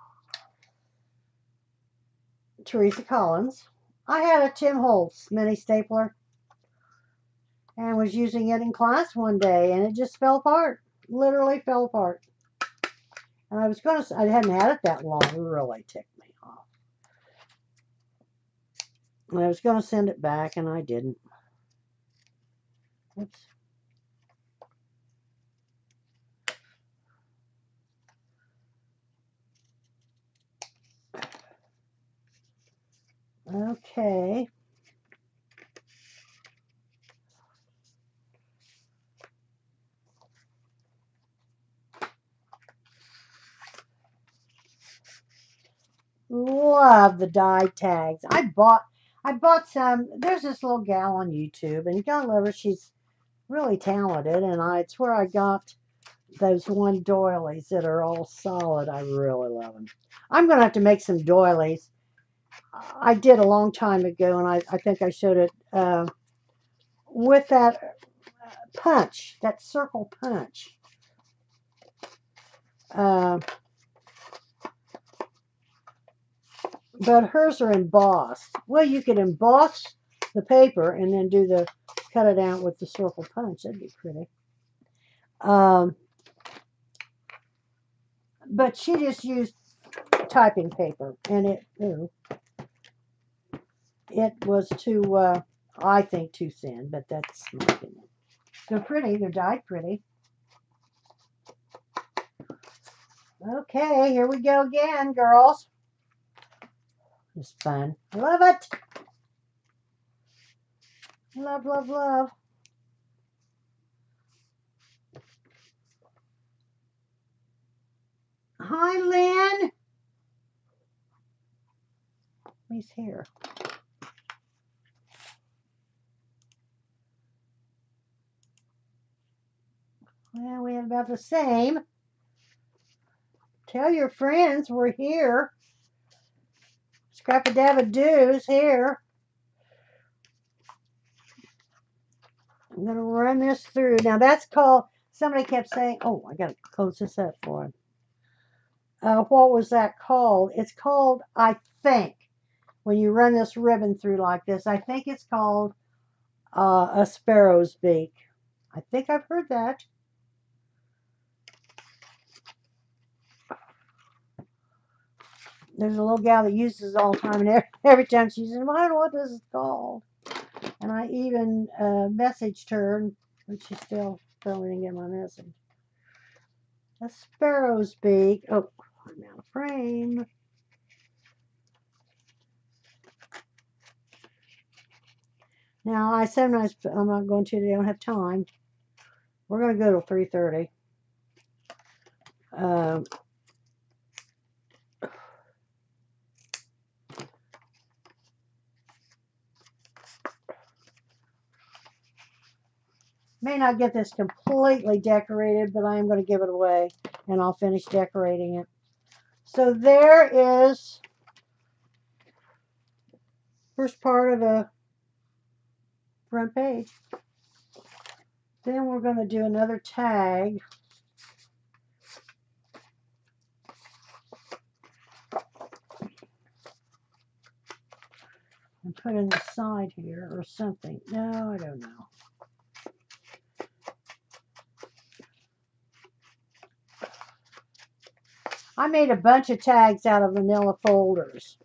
Teresa Collins. I had a Tim Holtz mini stapler and was using it in class one day, and it just fell apart. Literally fell apart. And I was going to, I hadn't had it that long. It really ticked me off. And I was going to send it back, and I didn't. Oops. Okay. Love the die tags. I bought I bought some. There's this little gal on YouTube, and you gotta love her. She's really talented, and I it's where I got those one doilies that are all solid. I really love them. I'm gonna have to make some doilies. I did a long time ago, and I, I think I showed it uh, with that punch, that circle punch. Uh, but hers are embossed. Well, you could emboss the paper and then do the cut it out with the circle punch. That'd be pretty. Um, but she just used typing paper, and it ooh, it was too, uh, I think, too thin. But that's my opinion. They're pretty. They're dyed pretty. Okay, here we go again, girls. It's fun. Love it. Love, love, love. Hi, Lynn. He's here. Well, we have about the same. Tell your friends we're here. Scrap-a-dab-a-doo's here. I'm going to run this through. Now, that's called, somebody kept saying, oh, I got to close this up for him. Uh, what was that called? It's called, I think, when you run this ribbon through like this, I think it's called uh, a sparrow's beak. I think I've heard that. There's a little gal that uses it all the time, and every, every time she says, well, I don't know what this is called. And I even uh, messaged her, but she still, still didn't get my message. A sparrow's beak. Oh, I'm out of frame. Now, I sometimes, I'm not going to, they don't have time. We're going to go till three thirty. Um, may not get this completely decorated, but I am going to give it away, and I'll finish decorating it. So there is first part of the front page. Then we're going to do another tag. And put in the side here or something. No, I don't know. I made a bunch of tags out of manila folders.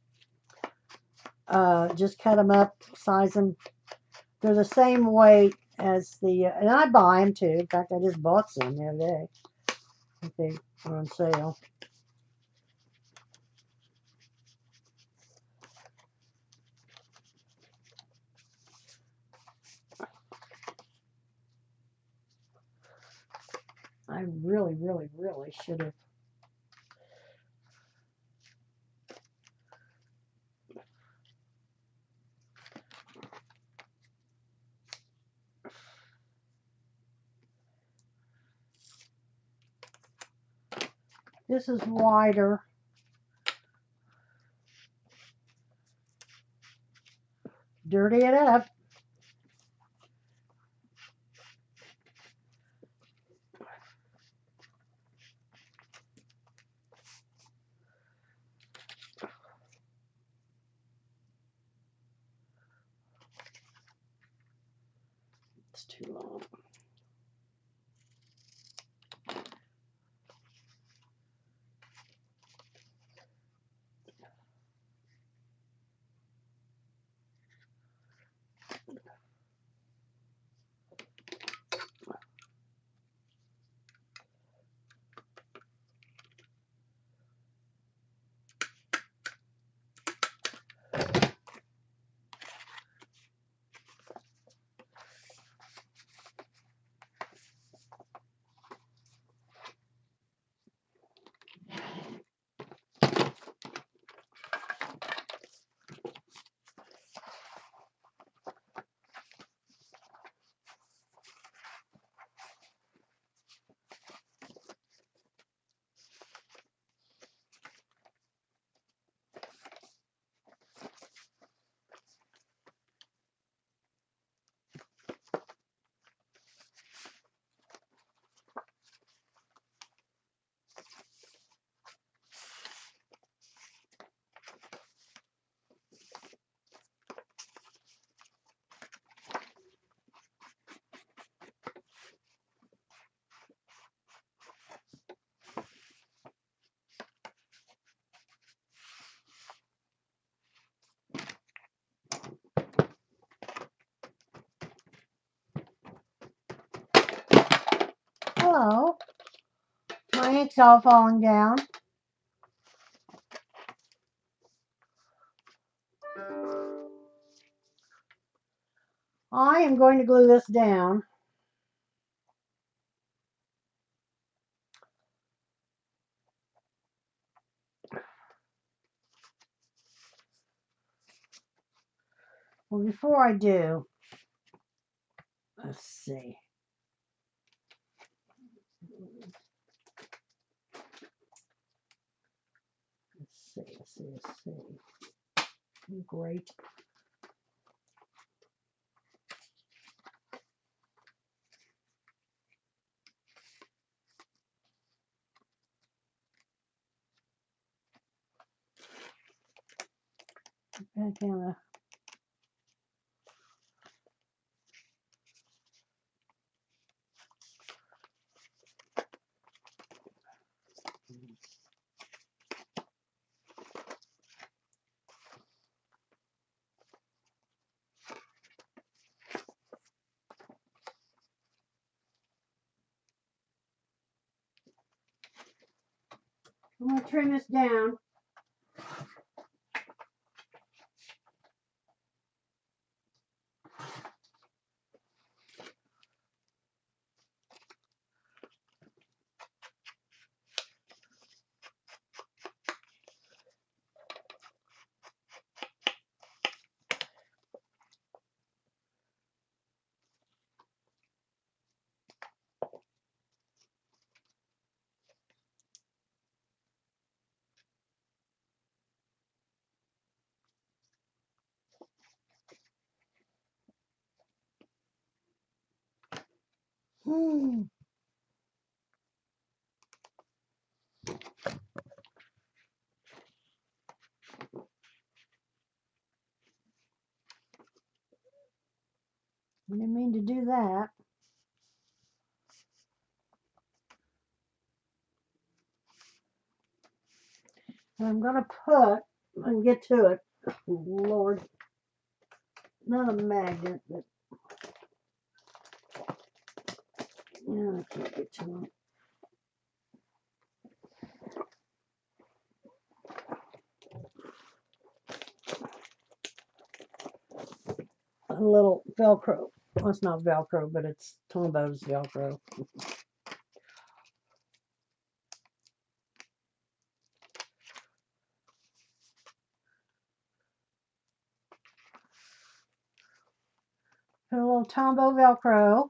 Uh, just cut them up, size them. They're the same weight as the, uh, and I buy them too. In fact, I just bought some the other day. I think they were on sale. I really, really, really should have. This is wider. Dirty it up. too long. Hello. My ink's all falling down. I am going to glue this down. Well, before I do, let's see. Let's see, let's see, let's see. Great. Back down the I'm going to trim this down. Hmm. I didn't mean to do that. And I'm going to put, and get to it, oh, Lord, not a magnet, but yeah, I can't get to it. A little Velcro. Well, it's not Velcro, but it's Tombo's Velcro. Put a little Tombow Velcro.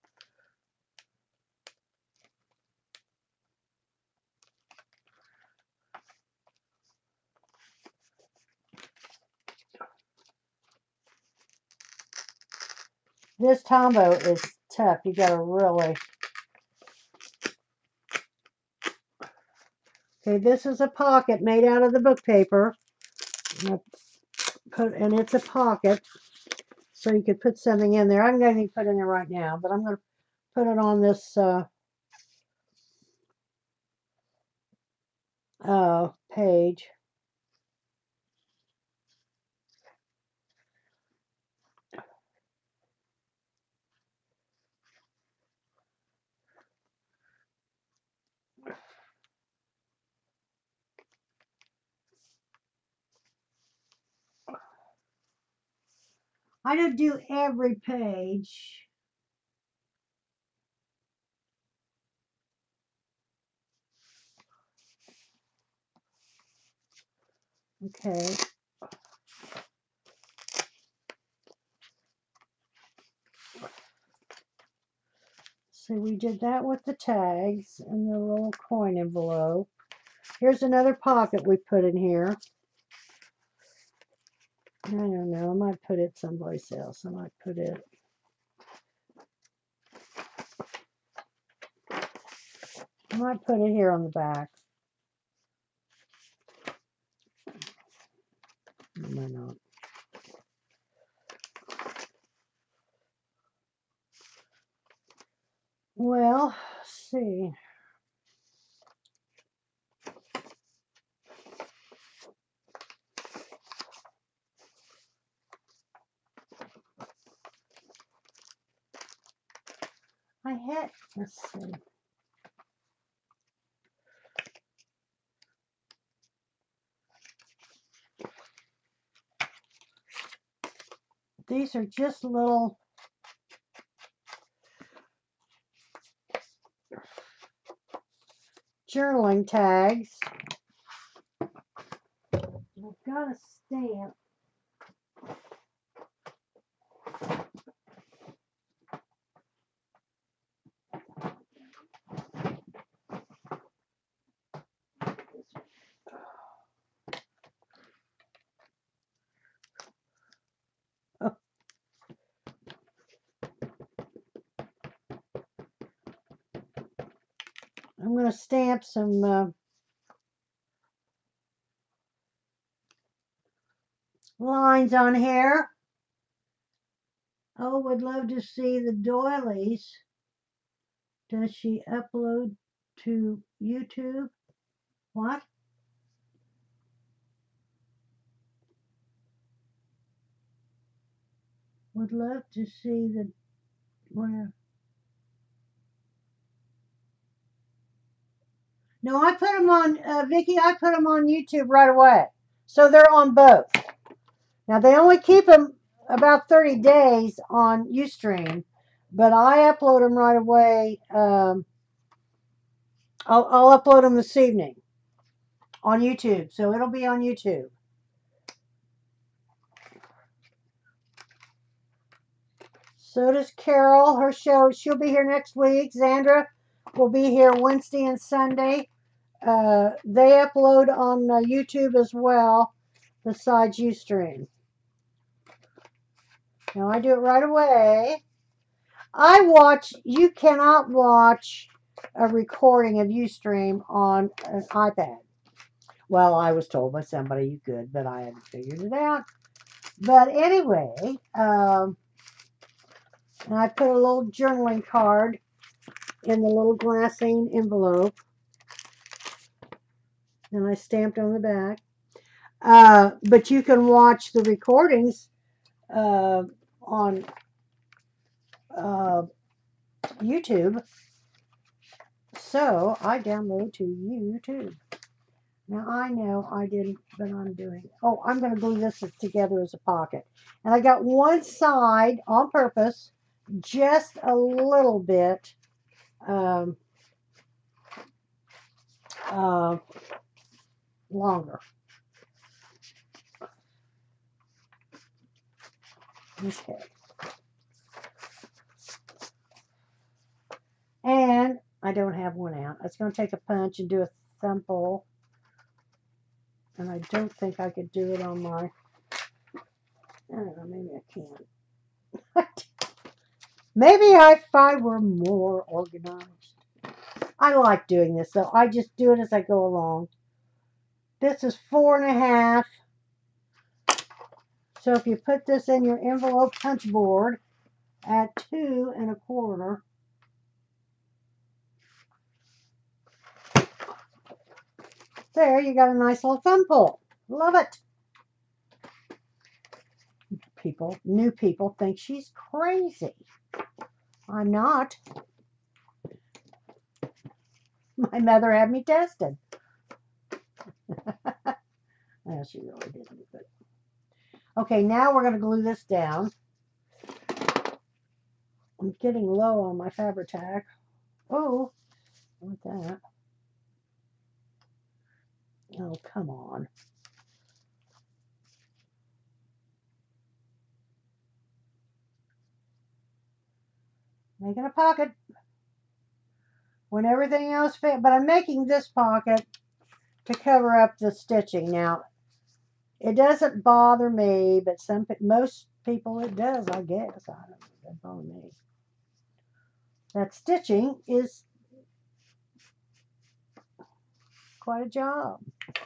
This Tombow is tough. You gotta really. Okay, this is a pocket made out of the book paper. And, put, and it's a pocket. so you could put something in there. I'm going to put it in there right now, but I'm going to put it on this uh, uh, page. I don't do every page. Okay. So we did that with the tags and the little coin envelope. Here's another pocket we put in here. I don't know. I might put it someplace else. I might put it. I might put it here on the back. I might not. Well, let's see. I had, let's see. These are just little journaling tags. I've got a stamp. Oh, I'm going to stamp some uh, lines on here. Oh, would love to see the doilies. Does she upload to YouTube? What? Would love to see the where. No, I put them on, uh, Vicki, I put them on YouTube right away. So they're on both. Now, they only keep them about thirty days on Ustream, but I upload them right away. Um, I'll, I'll upload them this evening on YouTube. So it'll be on YouTube. So does Carol. Her show, she'll be here next week. Xandra will be here Wednesday and Sunday. Uh, they upload on uh, YouTube as well, besides Ustream. Now I do it right away. I watch, you cannot watch a recording of Ustream on an iPad. Well, I was told by somebody you could, but I hadn't figured it out. But anyway, um, and I put a little journaling card in the little glassine envelope, and I stamped on the back. Uh, but you can watch the recordings uh, on uh, YouTube. So I download to YouTube. Now I know I didn't, but I'm doing. Oh, I'm going to glue this together as a pocket. And I got one side on purpose, just a little bit um, uh, longer. Okay. And I don't have one out. It's going to take a punch and do a thumb pull. And I don't think I could do it on my, I don't know, maybe I can. Maybe if I were more organized. I like doing this, though. I just do it as I go along. This is four and a half. So if you put this in your envelope punch board at two and a quarter, there you got a nice little thumb pull. Love it. People, new people think she's crazy. I'm not. My mother had me tested. Well, she really didn't. But okay, now we're going to glue this down. I'm getting low on my Fabri-Tac. Oh, want that. Oh, come on. Making a pocket when everything else fit, but I'm making this pocket to cover up the stitching. Now, it doesn't bother me, but some most people it does, I guess. I don't know. It doesn't bother me. That stitching is quite a job.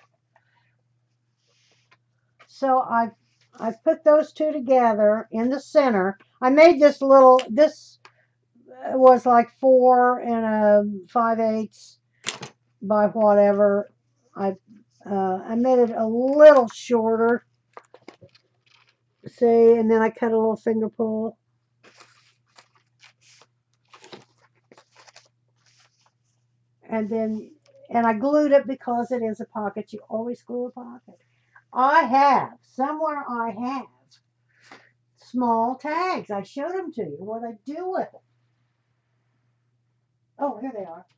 So I I put those two together in the center. I made this little, this was like four and a five eighths by whatever. I uh, I made it a little shorter. See, and then I cut a little finger pull. And then, and I glued it because it is a pocket. You always glue a pocket. I have, somewhere I have small tags. I showed them to you. What I do with it. Oh, here they are.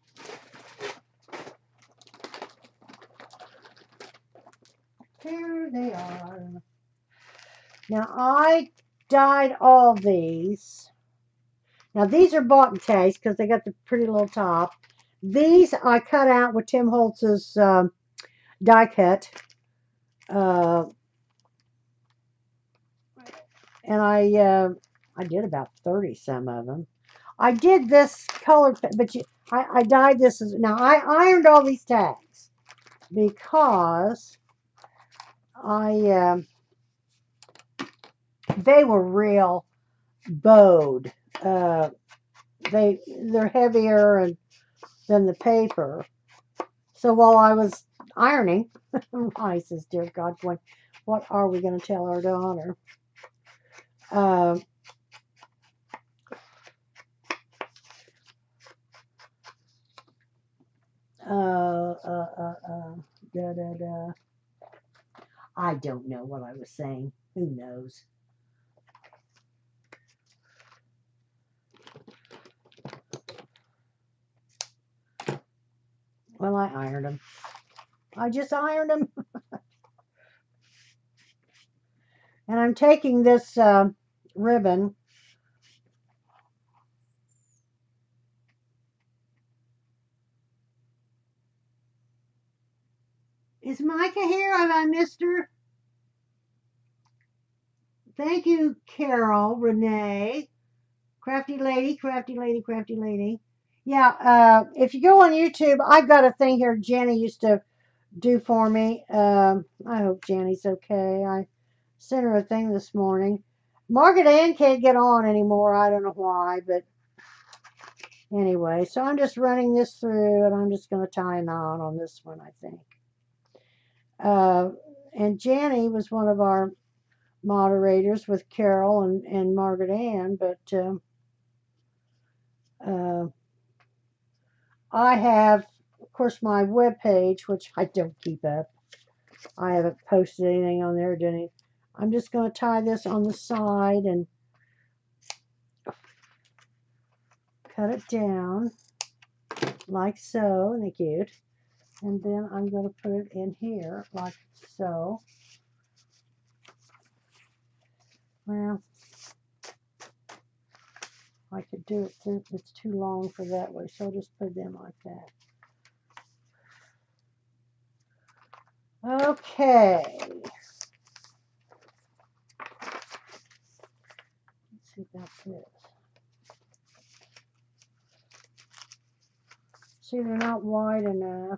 Here they are. Now, I dyed all these. Now, these are bought in taste because they got the pretty little top. These I cut out with Tim Holtz's um, die cut. Uh, and I uh, I did about thirty some of them. I did this color, but you, I, I dyed this. As, now, I ironed all these tags because I uh, they were real bowed. Uh, they they're heavier and than the paper. So while I was ironing, I says, "Dear God, what what are we going to tell our daughter?" Uh, uh, uh, uh, uh, da, da, da. I don't know what I was saying. Who knows? Well, I ironed them. I just ironed them. And I'm taking this uh, ribbon. Is Micah here? Have I missed her? Thank you, Carol, Renee. Crafty lady, crafty lady, crafty lady. Yeah, uh, if you go on YouTube, I've got a thing here Jenny used to do for me. Um, I hope Jenny's okay. I sent her a thing this morning. Margaret Ann can't get on anymore. I don't know why, but anyway, so I'm just running this through, and I'm just going to tie a knot on this one, I think. Uh, and Jenny was one of our moderators with Carol and, and Margaret Ann, but uh, uh, I have, of course, my web page, which I don't keep up. I haven't posted anything on there, Jenny. I'm just going to tie this on the side and cut it down like so. Isn't it cute? And then I'm going to put it in here like so. Well, I could do it, too. It's too long for that way, so I'll just put it in like that. Okay. Let's see if that fits. See, they're not wide enough.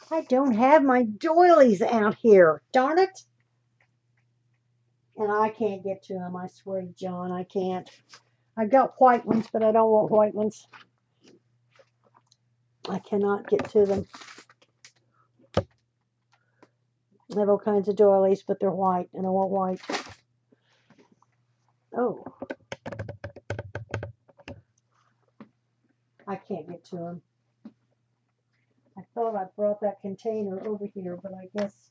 I don't have my doilies out here. Darn it. And I can't get to them. I swear to John, I can't. I got white ones, but I don't want white ones. I cannot get to them. I have all kinds of doilies, but they're white, and I want white. Oh. I can't get to them. I thought I brought that container over here, but I guess...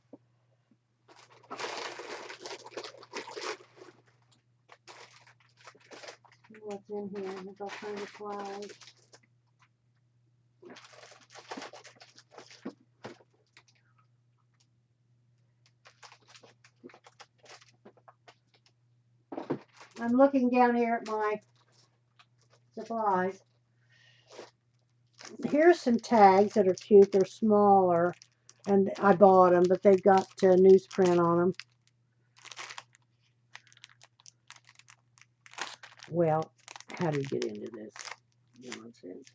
What's in here? There's all kinds of flowers. I'm looking down here at my supplies. Here's some tags that are cute. They're smaller, and I bought them, but they've got uh, newsprint on them. Well, how do you get into this nonsense?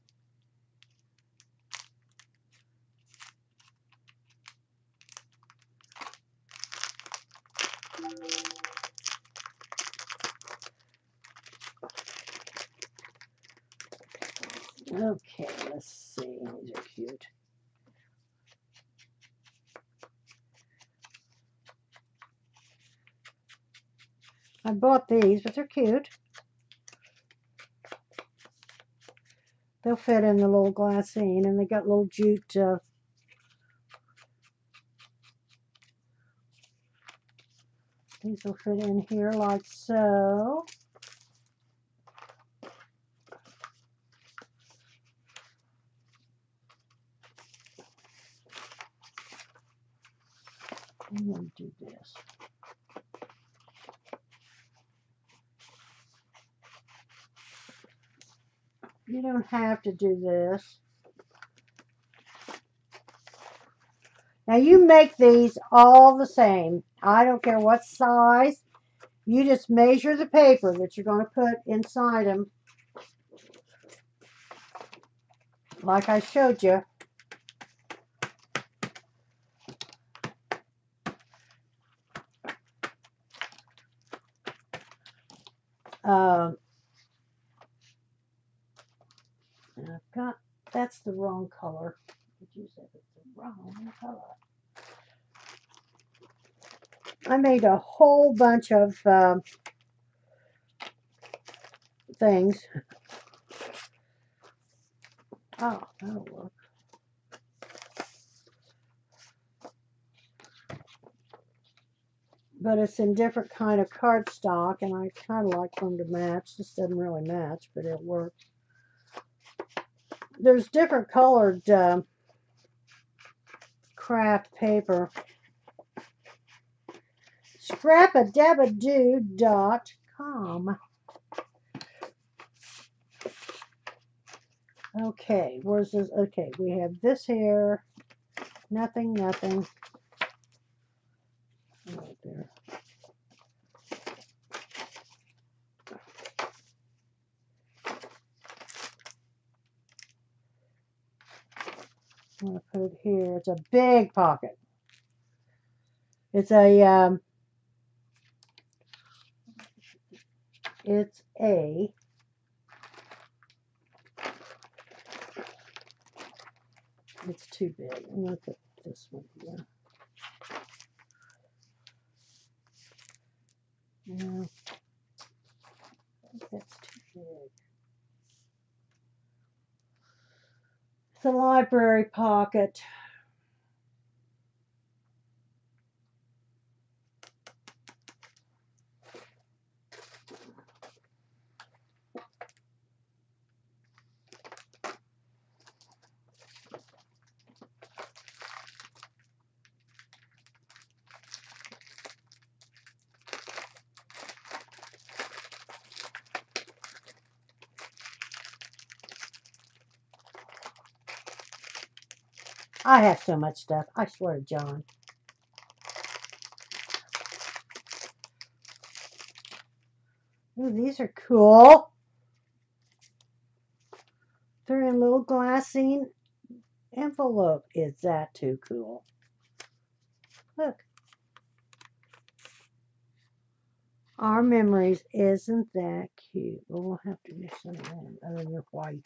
Okay, let's see. These are cute. I bought these, but they're cute. They'll fit in the little glassine, and they got little jute. Uh, these will fit in here like so. I'm going to do this. You don't have to do this. Now you make these all the same. I don't care what size. You just measure the paper that you're going to put inside them. Like I showed you. Um, I've got, that's the wrong color. Did you say it's the wrong color? I made a whole bunch of um, things. Oh, that'll work. But it's in different kind of cardstock, and I kind of like them to match. This doesn't really match, but it'll work. There's different colored uh, craft paper. Scrapadabadoo dot com. Okay, where's this? Okay, we have this here. Nothing, nothing. Right there. I'm going to put it here. It's a big pocket. It's a, um, it's a, it's too big. I'm going to put this one here. No, that's too big. It's a library pocket. I have so much stuff. I swear to John. Ooh, these are cool. They're in little glassine envelope. Is that too cool? Look. Our memories. Isn't that cute? Well, we'll have to do something other than your white.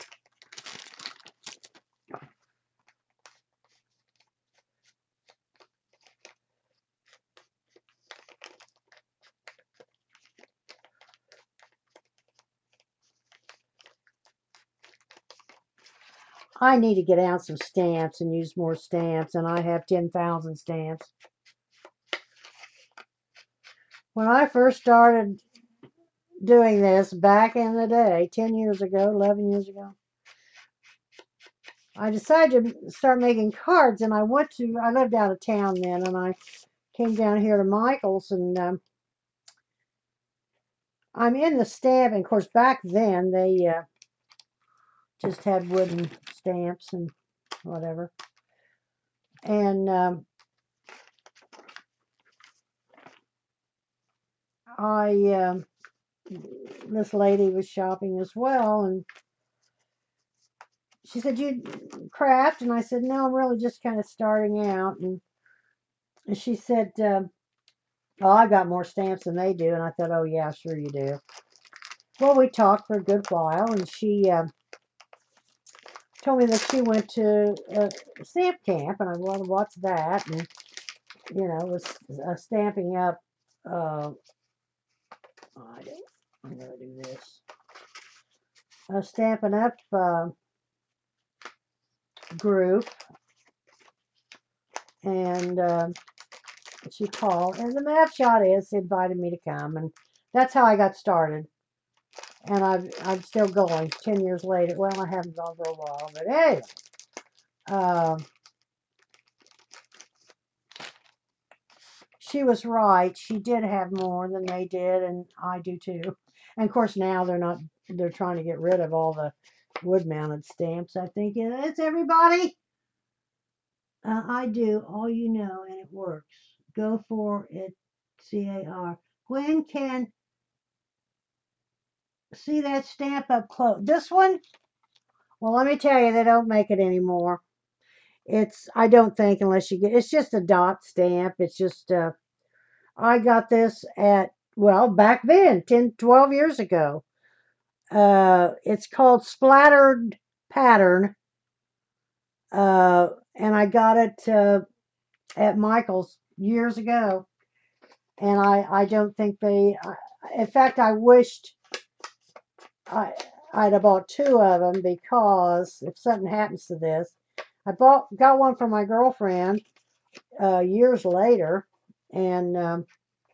I need to get out some stamps and use more stamps, and I have ten thousand stamps. When I first started doing this back in the day, ten years ago, eleven years ago, I decided to start making cards, and I went to, I lived out of town then, and I came down here to Michael's, and um, I'm in the stamp, and of course back then they uh, just had wooden stamps and whatever. And um, I, um, this lady was shopping as well, and she said, "You craft?" And I said, "No, I'm really just kind of starting out." And, and she said, um, "Oh, I got more stamps than they do." And I thought, "Oh yeah, sure you do." Well, we talked for a good while, and she uh, told me that she went to a stamp camp, and I well, what's that? And you know, was uh, stamping up. Uh, I don't, I'm gonna do this. A stamping up uh, group, and uh, she called, and the map shot is invited me to come, and that's how I got started. And I've, I'm still going ten years later. Well, I haven't gone for a while, but anyway. Um, she was right. She did have more than they did, and I do too. And of course, now they're not, they're trying to get rid of all the wood mounted stamps. I think it's everybody. Uh, I do. All you know, and it works. Go for it, C A R. Gwen can see that stamp up close. This one? Well, let me tell you, they don't make it anymore. It's, I don't think, unless you get, it's just a dot stamp. It's just, uh, I got this at, well, back then, ten, twelve years ago. Uh, it's called Splattered Pattern. Uh, and I got it uh, at Michael's years ago. And I, I don't think they, I, in fact, I wished I, I'd have bought two of them, because if something happens to this, I bought got one for my girlfriend uh, years later, and um,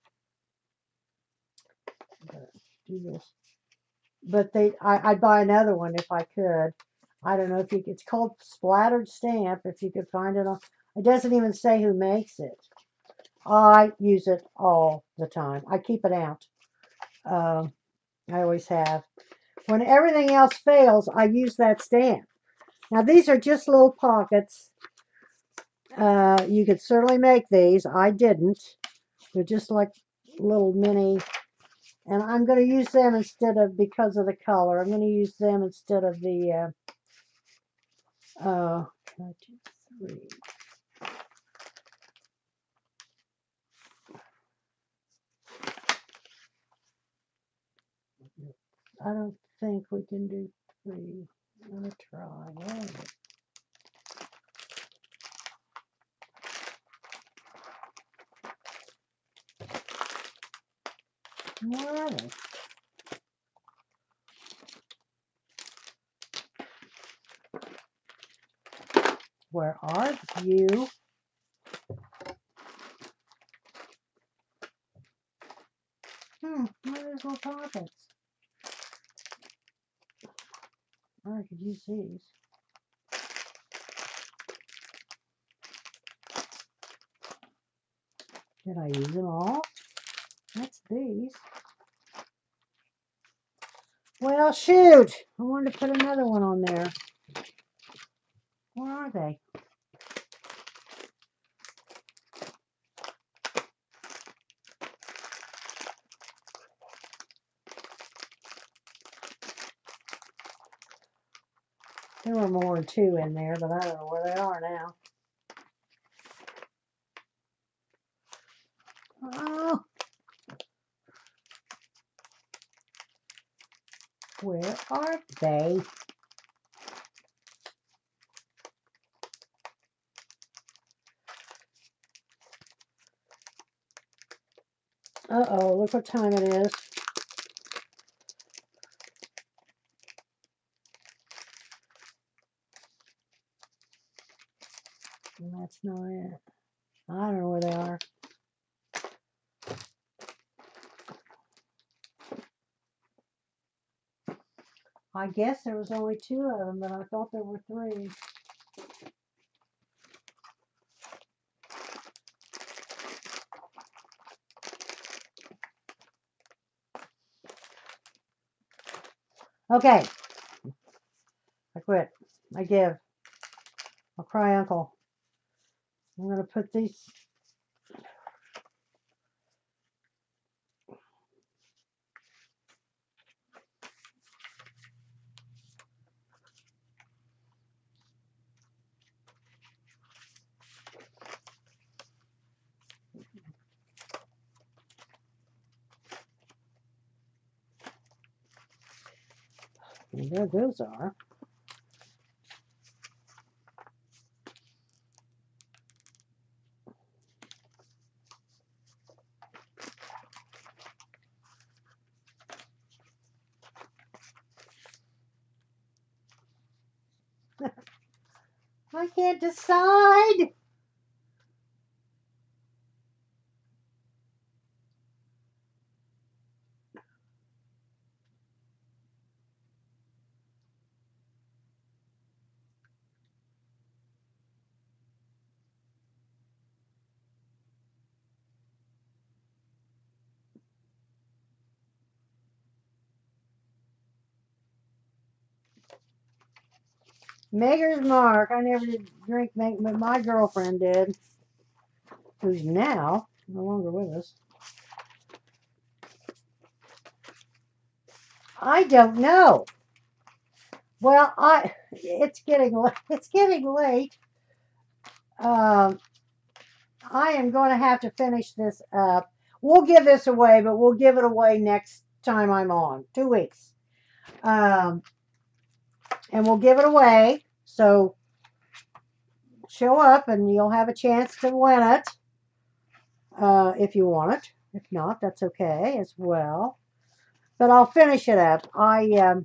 do this. But they, I, I'd buy another one if I could. I don't know if you. It's called Splattered Stamp. If you could find it on, it doesn't even say who makes it. I use it all the time. I keep it out. Um, I always have. When everything else fails, I use that stamp. Now these are just little pockets. Uh, you could certainly make these. I didn't. They're just like little mini, and I'm going to use them instead of, because of the color, I'm going to use them instead of the, uh, uh, one, two, three. I don't think we can do three. I'm going to try. Where are they? Where are they? Where are you? Hmm, where are those little pockets? Oh, I could use these. Did I use them all? That's these. Well, shoot! I wanted to put another one on there. Where are they? There were more than two in there, but I don't know where they are now. Oh, where are they? Uh-oh, look what time it is. And that's not it. I don't know where they are. I guess there was only two of them, but I thought there were three. Okay. I quit. I give. I'll cry uncle. I'm going to put these. And there those are. I can't decide. Maker's Mark. I never did drink make, but my girlfriend did, who's now no longer with us. I don't know. Well, I it's getting it's getting late. Um, I am going to have to finish this up. We'll give this away, but we'll give it away next time I'm on. Two weeks. Um, and we'll give it away. So show up and you'll have a chance to win it uh, if you want it. If not, that's okay as well. But I'll finish it up. I um,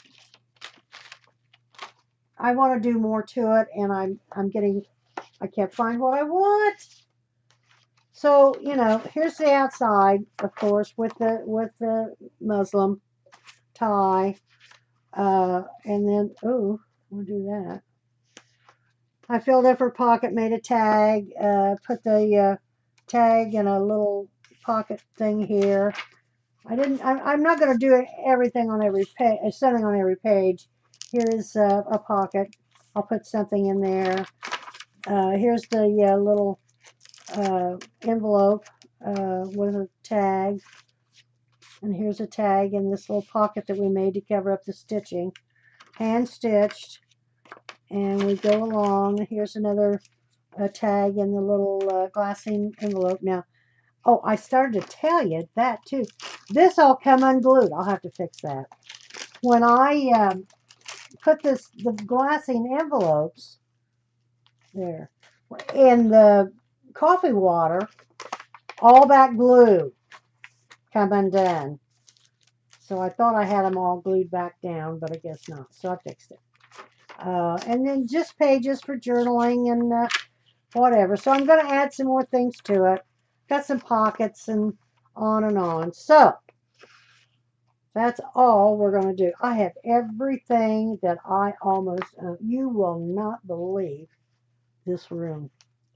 I want to do more to it, and I'm I'm getting I can't find what I want. So you know, here's the outside, of course, with the with the Muslim tie, uh, and then oh, we'll do that. I filled every pocket, made a tag, uh, put the uh, tag in a little pocket thing here. I didn't. I, I'm not going to do everything on every page. Something on every page. Here is uh, a pocket. I'll put something in there. Uh, here's the uh, little uh, envelope uh, with a tag, and here's a tag in this little pocket that we made to cover up the stitching, hand stitched. And we go along. Here's another uh, tag in the little uh, glassine envelope. Now, oh, I started to tell you that too. This all come unglued. I'll have to fix that. When I um, put this, the glassine envelopes there in the coffee water, all that glue come undone. So I thought I had them all glued back down, but I guess not. So I fixed it. Uh, and then just pages for journaling and uh, whatever. So I'm going to add some more things to it. Got some pockets and on and on. So that's all we're going to do. I have everything that I almost, uh, you will not believe this room.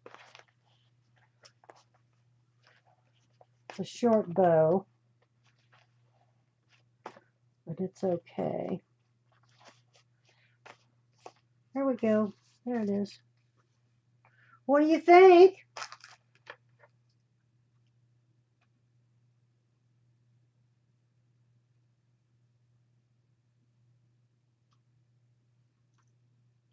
It's a short bow, but it's okay. There we go. There it is. What do you think?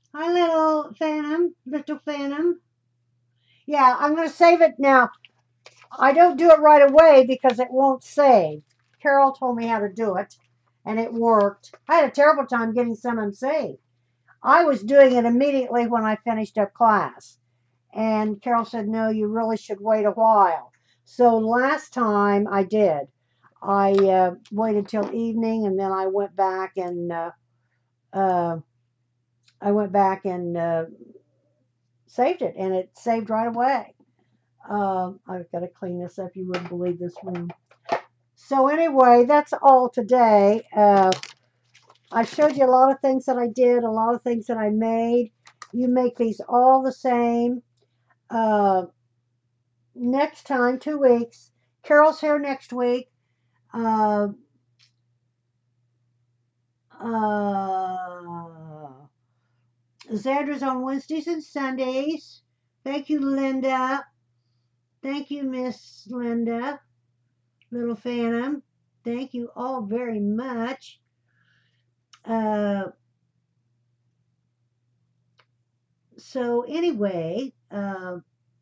Hi, little Phantom. Little Phantom. Yeah, I'm going to save it now. I don't do it right away because it won't save. Carol told me how to do it, and it worked. I had a terrible time getting some unsaved. I was doing it immediately when I finished up class. And Carol said, no, you really should wait a while. So last time I did. I uh, waited till evening, and then I went back and uh, uh, I went back and uh, saved it, and it saved right away. Um, I've got to clean this up. You wouldn't believe this room. So anyway, that's all today. Uh, I showed you a lot of things that I did, a lot of things that I made. You make these all the same. Uh, next time, two weeks. Carol's here next week. Uh, uh, Zandra's on Wednesdays and Sundays. Thank you, Linda. Thank you, Miss Linda. Little Phantom. Thank you all very much. Uh, so anyway, uh,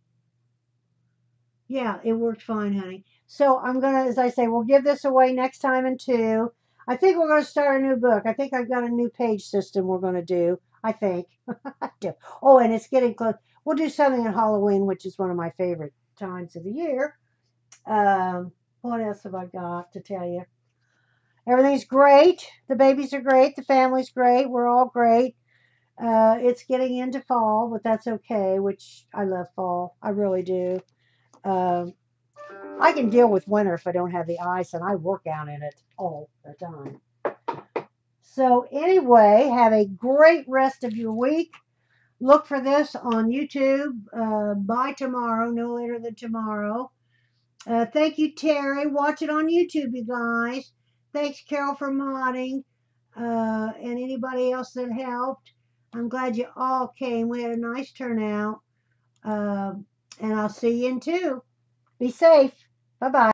yeah, it worked fine, honey. So I'm gonna, as I say, we'll give this away next time in two. I think we're gonna start a new book. I think I've got a new page system we're gonna do. I think. I do. Oh, and it's getting close. We'll do something at Halloween, which is one of my favorite times of the year. Um, what else have I got to tell you? Everything's great. The babies are great. The family's great. We're all great. Uh, it's getting into fall, but that's okay, which I love fall. I really do. Um, I can deal with winter if I don't have the ice, and I work out in it all the time. So, anyway, have a great rest of your week. Look for this on YouTube uh, by tomorrow, no later than tomorrow. Uh, thank you, Terry. Watch it on YouTube, you guys. Thanks, Carol, for modding, uh, and anybody else that helped. I'm glad you all came. We had a nice turnout. Uh, and I'll see you in two. Be safe. Bye bye.